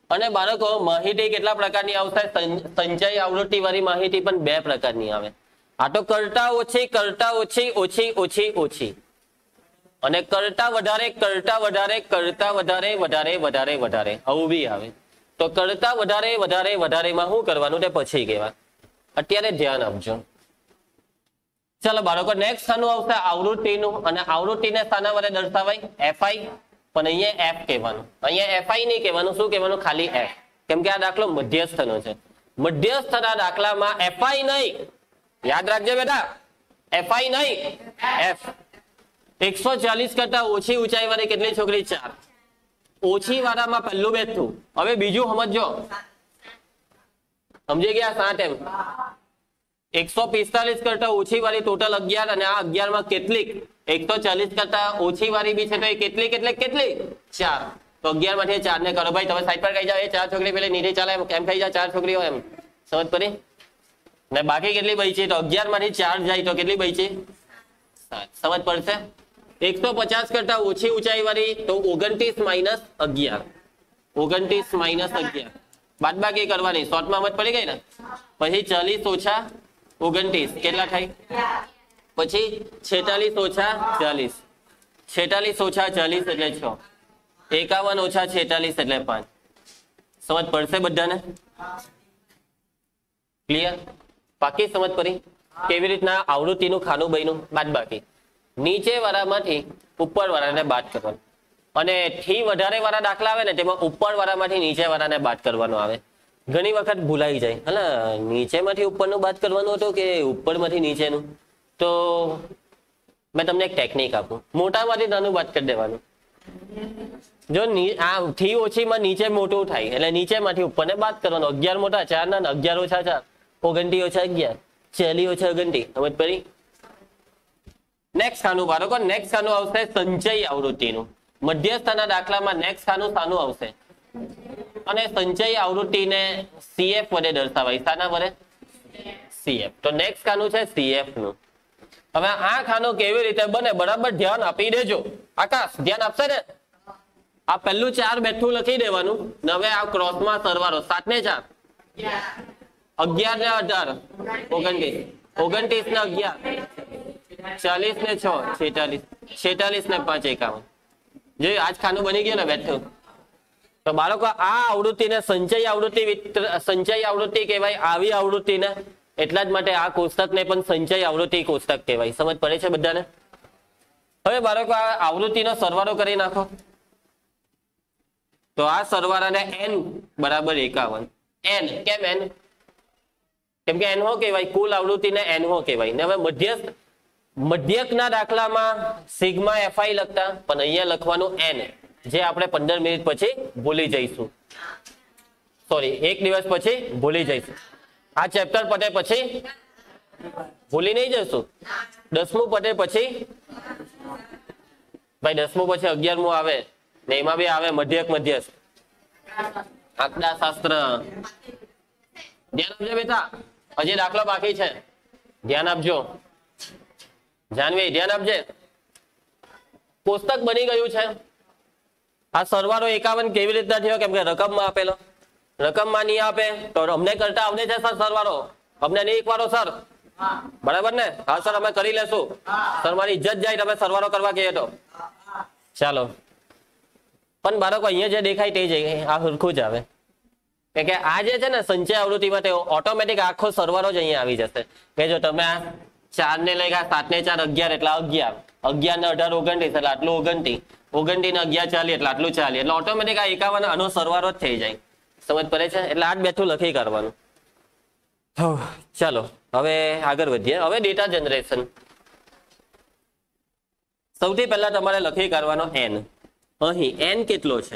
અને બાળકો માહિતી કેટલા પ્રકારની આવશે? સંચય આવૃત્તિ વાળી માહિતી પણ 2 પ્રકારની આવે. આ તો કરતા ઓછી, કરતા ઓછી, ઓછી ઓછી ઓછી, અને કરતા વધારે, કરતા વધારે, કરતા વધારે, વધારે વધારે વધારે, આવું બી આવે. તો કરતા વધારે વધારે વધારેમાં શું કરવાનું તે પછી કહેવાય. અત્યારે ધ્યાન આપજો. ચાલો બાળકો, નેક્સ્ટ ખાનું આવશે આવૃત્તિનું, અને આવૃત્તિને શાના વડે દર્શાવાય? એફઆઈ. પણ અહીંયા એફ કહેવાનું, અહીંયા એફઆઈ નહીં કહેવાનું. શું કહેવાનું? ખાલી એફ. કેમ કે આ દાખલો મધ્યસ્થનો છે. મધ્યસ્થના દાખલામાં એફઆઈ નહીં, યાદ રાખજો બેટા, એફઆઈ નહીં, એફ. 140 કરતા ઓછી ઊંચાઈ વાળી કેટલી છોકરી? 4. ઓછી વાળામાં પહેલું બેઠું. હવે બીજું સમજો, સમજી ગયા? 7 એમ. 145 કરતા ઓછી વાળી ટોટલ 11, અને આ 11 માં કેટલીક 140 કરતા ઓછી વાળી બી છે, તો એ કેટલી કેટલી કેટલી? 4. તો 11 માંથી 4 ને કરો. ભાઈ તમે સાઈડ પર કહી જાઓ, એ 4 છોકરી પેલી નીચે ચાલે એમ કહી જાઓ, 4 છોકરીઓ એમ. સમજ પડી ને? બાકી કેટલી બચી? તો 11 માંથી 4 જાય તો કેટલી બચી? 7. સમજ પડશે? 150 કરતા ઓછી ઊંચાઈ વાળી તો 29 માઇનસ 11, 29 માઇનસ 11 બાદબાકી કરવાની. શોર્ટમાં સમજ પડી ગઈ ને? પછી 40 ઓછા 29 કેટલા થાય? પછી 46 ઓછા 40, 46 ઓછા 40 એટલે 6, 51 ઓછા 46 એટલે 5. સમજ પડશે બધાને? ક્લિયર? બાકી સમજ પડી કેવી રીતના આવૃત્તિનું ખાનું બન્યું? બાદબાકી નીચે વાળામાંથી ઉપર વાળાને બાદ કરવાનું, અને થી વધારે વાળા દાખલા આવે ને તેમાં ઉપર વાળામાંથી નીચે વાળાને બાદ કરવાનો આવે. ઘણી વખત ભૂલાઈ જાય, હલા નીચેમાંથી ઉપરનું બાદ કરવાનું હતું કે ઉપરમાંથી નીચેનું? તો મેં તમને એક ટેકનિક આપું, મોટામાંથી નાનું બાદ કરી દેવાનું. જો આ થી ઓછીમાં નીચે મોટું થાય એટલે નીચેમાંથી ઉપરને બાદ કરવાનું. 11 મોટા, 4 નાના, 11 ઓછા 4, 29 ઓછા 11, 40 ઓછા 29. સમજ પડી? નેક્સ્ટ ખાનું બાળકો, નેક્સ્ટ ખાનું આવશે સંચય આવૃત્તિનું. મધ્યસ્થના દાખલામાં નેક્સ્ટ ખાનું શાનું આવશે? અને સંચય આવૃત્તિને CF વડે દર્શાવાય. શાના વડે? CF. તો નેક્સ્ટ ખાનું છે CF નું. હવે આ ખાનું કેવી રીતે બને બરાબર ધ્યાન આપી દેજો. આકાશ ધ્યાન આપશે ને? આ પહેલું 4 બેઠું લખી દેવાનું. હવે આ ક્રોસમાં સરવાળો 7 ને 4, 11 ને 18, 29, 29 ને 11, 40 ને 6, 46, 46 ને 5, 51. જોયું આજ ખાનું બની ગયું ને બેઠું. તો બાળકો આ આવૃત્તિને સંચય આવૃત્તિ કહેવાય. આવી આવૃત્તિને એટલા જ માટે આ કોષ્ટકને પણ સંચય આવૃત્તિ કોષ્ટક કહેવાય. સમજ પડે છે બધાને? હવે બાળકો આ આવૃત્તિનો સરવાળો કરી નાખો. તો આ સરવાળાને n બરાબર 51. n કેમ n? કેમ કે n હો કહેવાય, કુલ આવૃત્તિને n હો કહેવાય. ને હવે મધ્યકના દાખલામાં સિગ્મા fi લખતા, પણ અહીંયા લખવાનું n, જે આપણે 15 મિનિટ પછી ભૂલી જઈશું. સોરી, 1 દિવસ પછી ભૂલી જઈશું. આ ચેપ્ટર પતે પછી ભૂલી નહીં જશું. 10મું પતે પછી, ભાઈ 10મું પછી 11મું આવે ને એમાં બી આવે મધ્યસ્થ, આંકડા શાસ્ત્ર. ધ્યાન આપજો બેટા, હજી દાખલો બાકી છે. ધ્યાન આપજો જાનવી, ધ્યાન આપજે. કોષ્ટક બની ગયું છે. આ સરવાળો 51 કેવી રીતના થયો? કેમ કે રકમમાં આપેલો. રકમમાં નહીં આપે તો અમને કરતા આવડે છે સર સરવાળો? અમને નહીં એકવારો સર, બરાબર ને? હા સર અમે કરી લેશું. સર મારી ઇજ્જત જાય તમે સરવાળો કરવા કહીએ તો. ચાલો, પણ બાળકો અહીંયા જે દેખાય તે જ આ સરખું જ આવે. કે આ જે છે ને સંચય આવૃત્તિમાં તે ઓટોમેટિક આખો સરવાળો જ અહીંયા આવી જશે. કે જો તમે આ 4 ને લઈ ગયા, 7 ને 4 11 એટલે 11, 11 ને 18 29 એટલે આટલું 29, 29 ને 11 40 એટલે આટલું 40, એટલે ઓટોમેટિક આ 51 આનો સરવાળો જ થઈ જાય. સમજ પડે છે? એટલે આ જ બેઠું લખી કરવાનું. ચાલો હવે આગળ વધીએ. હવે ડેટા જનરેશન. સૌથી પહેલા તમારે લખી કરવાનો n. અહીં n કેટલો છે?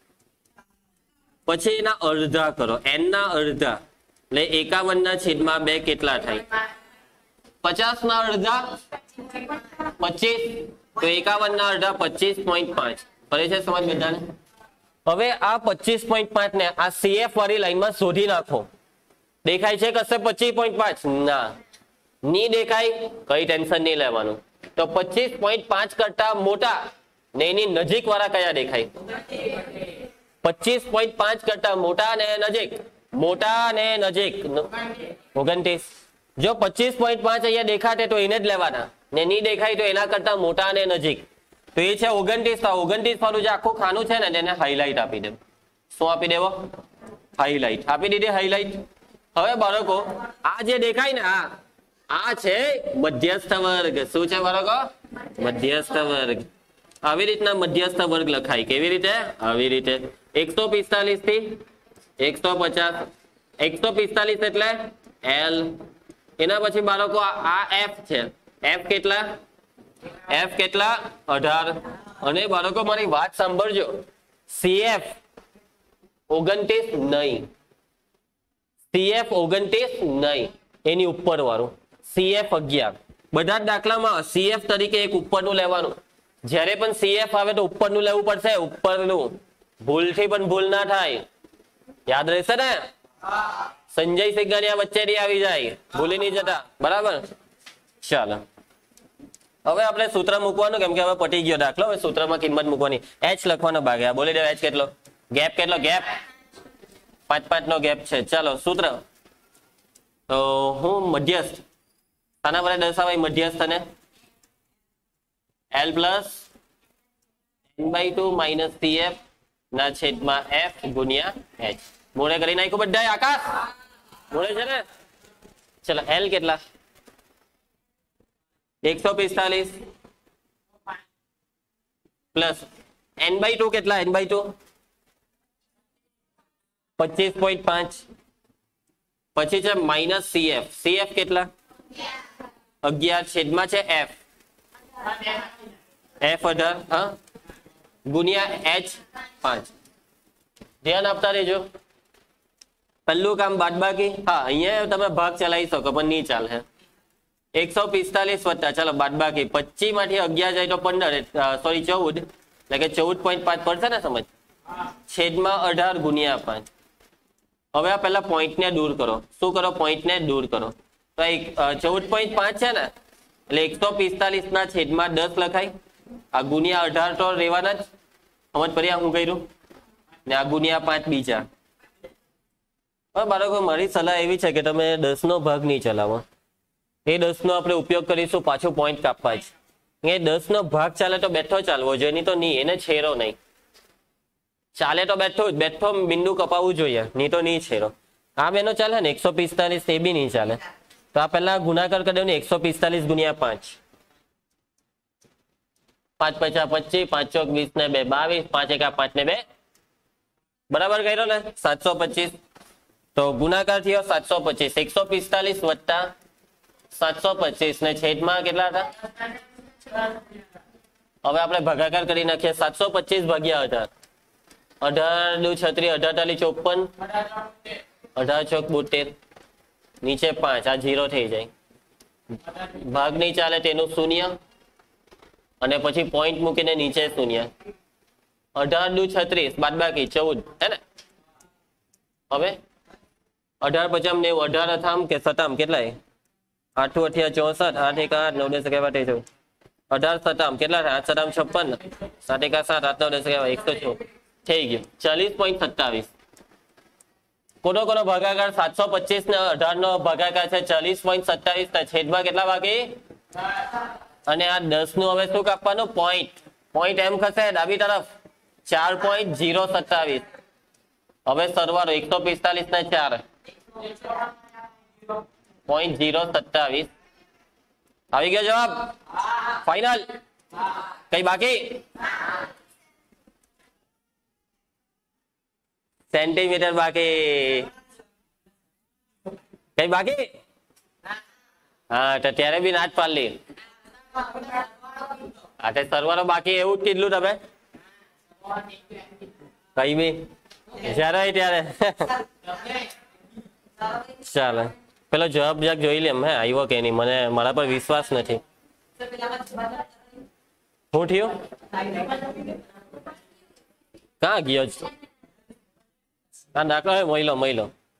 પછી એના અડધા કરો. n ના અડધા એટલે 51 ના છેદમાં 2 કેટલા થાય? 50 ના અડધા 25, તો 51 ના અડધા 25.5. પડે છે સમજ બધાને? હવે આ 25.5 ને આ CF વાળી લાઈનમાં શોધી નાખો. દેખાય છે કશે 25.5? ના, નહીં દેખાય, કઈ ટેન્શન નહીં લેવાનું. તો 25.5 કરતા મોટા ને એની નજીક વાળા કયા દેખાય? 25.5 કરતા મોટા અને નજીક 29. જો 25.5 અહીંયા દેખાતે તો એને જ લેવાના, ને નહીં દેખાય તો એના કરતા મોટા અને નજીક. તો એ છે 29. તો 29 વાળું જે આખું ખાનું છે ને તેને હાઇલાઇટ આપી દે. શું આપી દેવો? હાઇલાઇટ આપી દીધી, હાઇલાઇટ. હવે બાળકો આ જે દેખાય ને આ છે મધ્યસ્થ વર્ગ. શું છે બાળકો? મધ્યસ્થ વર્ગ. આવી રીતના મધ્યસ્થ વર્ગ લખાય. કેવી રીતે? આવી રીતે 145 થી 150. 145 એટલે L. એના પછી બાળકો આ F છે. F કેટલા? 18. અને બાળકો મારી વાત સાંભળજો, CF 29 નહીં. CF 29 નહીં, એની ઉપર વાળું CF 11. બધા જ દાખલામાં CF તરીકે એક ઉપરનું લેવાનું. જ્યારે પણ CF આવે તો ઉપરનું લેવું પડશે, ઉપરનું. ભૂલથી પણ ભૂલ ના થાય. યાદ રહેશે ને? સંજય સિંગરિયા વચ્ચેથી આવી જાય, ભૂલી નહીં જતા. બરાબર? ચાલો હવે આપણે સૂત્ર મૂકવાનું, કેમ કે હવે પટી ગયો દાખલો. હવે સૂત્રમાં કિંમત મૂકવાની. H લખવાનો ભાગ. બોલી દે H કેટલો? ગેપ કેટલો? ગેપ 5 નો ગેપ છે. ચાલો સૂત્ર. તો હું મધ્યસ્થ આના પર દર્શાવાય મધ્યસ્થને L plus n/2 minus CF ના છેદમાં F ગુણ્યા H. મોડે કરી નાખ્યું બધાય. આકાશ મોડે છે ને? ચલો L કેટલા? 145 પ્લસ n/2 કેટલા? n/2 25.5. પછી છે માઇનસ CF. CF કેટલા? 11 છેદમાં છે F. F 18 ગુણ્યા H 5. ધ્યાન આપતા રહેજો. પહેલું કામ બાદબાકી. હા, અહીંયા તમે ભાગ ચલાવી શકો પણ નહીં ચાલે. 145 વત્તા ચાલો બાદબાકી 25 માંથી 11 જાય તો 15, સોરી 14, એટલે કે 14.5 પડશે ને સમજ? છેદમાં 18 ગુણ્યા 5. હવે આ પેલા પોઈન્ટ ને દૂર કરો. શું કરો? પોઈન્ટ ને દૂર કરો. તો 14.5 છે ને, એટલે 145 ના છેદમાં 10 લખાય. આ ગુણ્યા 18 તો રહેવાના જ. સમજ પડી આ હું કર્યું? ને આ ગુણ્યા 5 બીજા. હવે બાળકો મારી સલાહ એવી છે કે તમે 10 નો ભાગ નહીં ચલાવો. એ 10 નો આપણે ઉપયોગ કરીશું પાછું પોઈન્ટ કાપવા જ. એ 10 નો ભાગ ચાલે તો બેઠો ચાલવો જોઈએ, નહીં તો નહીં. એને છેરો નહીં. ચાલે તો બેઠો જ, બેઠો બિંદુ કપાવવું જોઈએ, નહીં તો નહીં છેરો. આ બેનો ચાલે ને 145 એ બી નહીં ચાલે. તો આ પેલા ગુણાકાર કરી દઉં ને 145 ગુણ્યા 5. 5 × 5 = 25, 5 × 20 ને 2 22, 5 × 5 ને 2. બરાબર કર્યો ને? 725. તો ગુણાકાર થયો 725. 145 વત્તા 725 ને છેદમાં કેટલા હતા? હવે આપણે ભાગાકાર કરી નાખીએ. 725 ભાગ્યા 18. 18 દુ 36, 18 × 54, 18 × 72. નીચે 5, આ 0 થઈ જાય. ભાગ નહીં ચાલે તેનું શૂન્ય, અને પછી પોઈન્ટ મૂકીને નીચે શૂન્ય. 18 દુ 36 બાદબાકી 14, હે ને? હવે 18 × 50 90, 18 અથામ કે સતામ કેટલાય? 8 × 8 = 64, 8 × 8 9 10 11 23. 18 સતામ કેટલા થાય? 8 સતામ 56, 7 × 7 8 9 10 11 106. થઈ ગયું 40.27. કોનો કોનો ભાગાકાર? 725 ને 18 નો ભાગાકાર છે 40.27 ના છેદમાં કેટલા બાકી? અને આ 10 નું હવે શું કાપવાનું? પોઈન્ટ. પોઈન્ટ એમ ખસે ડાબી તરફ 4.027. હવે સરવાળો 145 ને 4 0.027. આવી ગયો જવાબ? ફાઇનલ? કઈ બાકી? સેન્ટીમીટર બાકી. કઈ બાકી? હા, તો ત્યારે બી ના જ પાડલી. આ તે સરવાળો બાકી એવું જ કીધું તમે? કઈ બી જયારે ત્યારે. ચાલો પેલો જવાબ જાક જોઈ લે. હે આવ્યો કે નહીં? મને મારા પર વિશ્વાસ નથી. શું થયું? ક્યાં ગયો? હા દાખલો મહિલો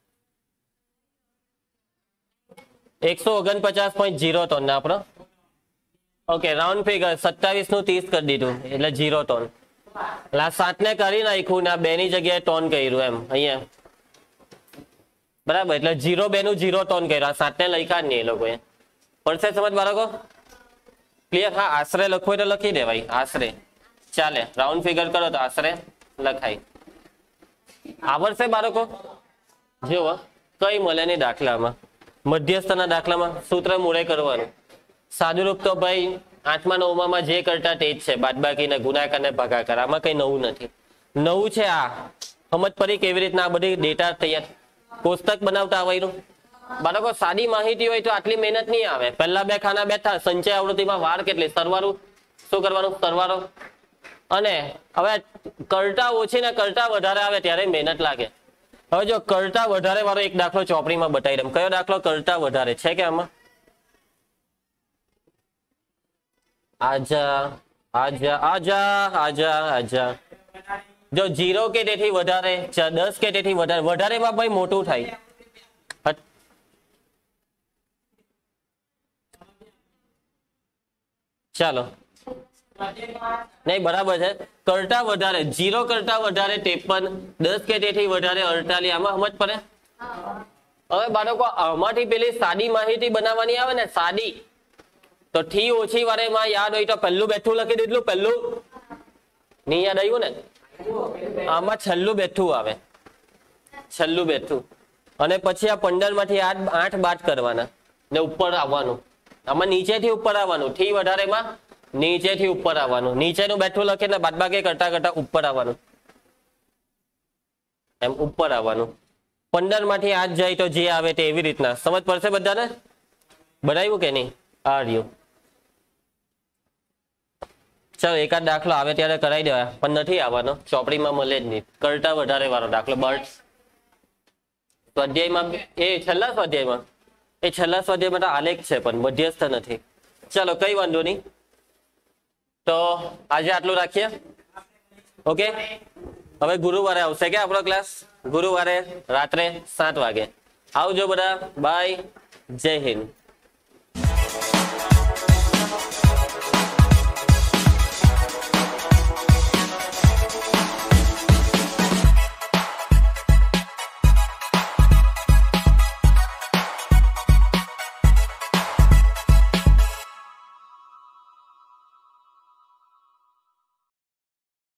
149.03 આપણો. ઓકે, રાઉન્ડ ફિગર 27 નું 30 કરી દીધું એટલે 0 ટન. એટલે આ 7 ને કરી નાખ્યું ને આ 2 ની જગ્યાએ ટોન કર્યું એમ અહીંયા બરાબર એટલે 0 2 નું 0 ટોન કર્યું આ 7 ને લખ્યા જ નહીં એ લોકોએ પડશે સમજ બાળકો ક્લિયર હા આશરે લખવું હોય તો લખી દેવાય આશરે ચાલે રાઉન્ડ ફિગર કરો તો આશરે લખાય આવડશે બાળકો જુઓ કઈ મળે નહીં દાખલામાં મધ્યસ્થના દાખલામાં સૂત્ર મૂળે કરવાનું સાદુરૂપ તો ભાઈ 8મા 9મા જે કરતા તે જ છે બાદબાકી ને ગુણાકાર ને ભાગાકાર આમાં કઈ નવું નથી નવું છે આ સમજ પડી કેવી રીતના આ બધી ડેટા તૈયાર કોષ્ટક બનાવતા આવડ્યું બાળકો સાદી માહિતી હોય તો આટલી મહેનત નહીં આવે પહેલા 2 ખાના બેઠા સંચય આવૃત્તિમાં વાર કેટલી સરવાળું શું કરવાનું સરવાળો અને હવે કરતા ઓછી ને કરતા વધારે આવે ત્યારે મહેનત લાગે હવે જો કરતા વધારે વાળો એક દાખલો ચોપડીમાં બતાવી દઉં કયો દાખલો કરતા વધારે છે કે આમાં આજા આજા આજા આજા આજા જો 0 કે તેથી વધારે 10 કે તેથી વધારે વધારેમાં ભાઈ મોટું થાય ચાલો નહીં બરાબર છે કરતા વધારે 0 કરતા વધારે 53 10 કે તેથી વધારે 48 આમાં સમજ પડે હવે બાળકો આમાંથી પેલી સાદી માહિતી બનાવવાની આવે ને સાદી તો થી ઓછી વારેમાં યાદ હોય તો પહેલું બેઠું લખી દીધું પહેલું નહીં યાદ આવ્યું ને આમાં છેલ્લું બેઠું આવે છેલ્લું બેઠું અને પછી આ 15 માંથી 8 બાદ કરવાના ને ઉપર આવવાનું આમાં નીચેથી ઉપર આવવાનું થી વધારેમાં નીચેથી ઉપર આવવાનું નીચેનું બેઠું લખીને બાદબાકી કરતા કરતા ઉપર આવવાનું એમ ઉપર આવવાનું 15 માંથી 8 જાય તો જે આવે તે એવી રીતના સમજ પડશે બધાને બનાવ્યું કે નહીં આ રહ્યું ચાલો એકાદ દાખલો આવે ત્યારે કરાવી દેવાય પણ નથી આવવાનો ચોપડીમાં મળે જ નહીં કરતા વધારે વાળો દાખલો બર્ડ સ્વાધ્યાયમાં એ છેલ્લા સ્વાધ્યાયમાં તો આલેખ છે પણ મધ્યસ્થ નથી ચાલો કઈ વાંધો નહીં તો આજે આટલું રાખીએ ઓકે હવે ગુરુવારે આવશે કે આપણો ક્લાસ ગુરુવારે રાત્રે 7 વાગે આવજો બધા બાય જય હિન્દ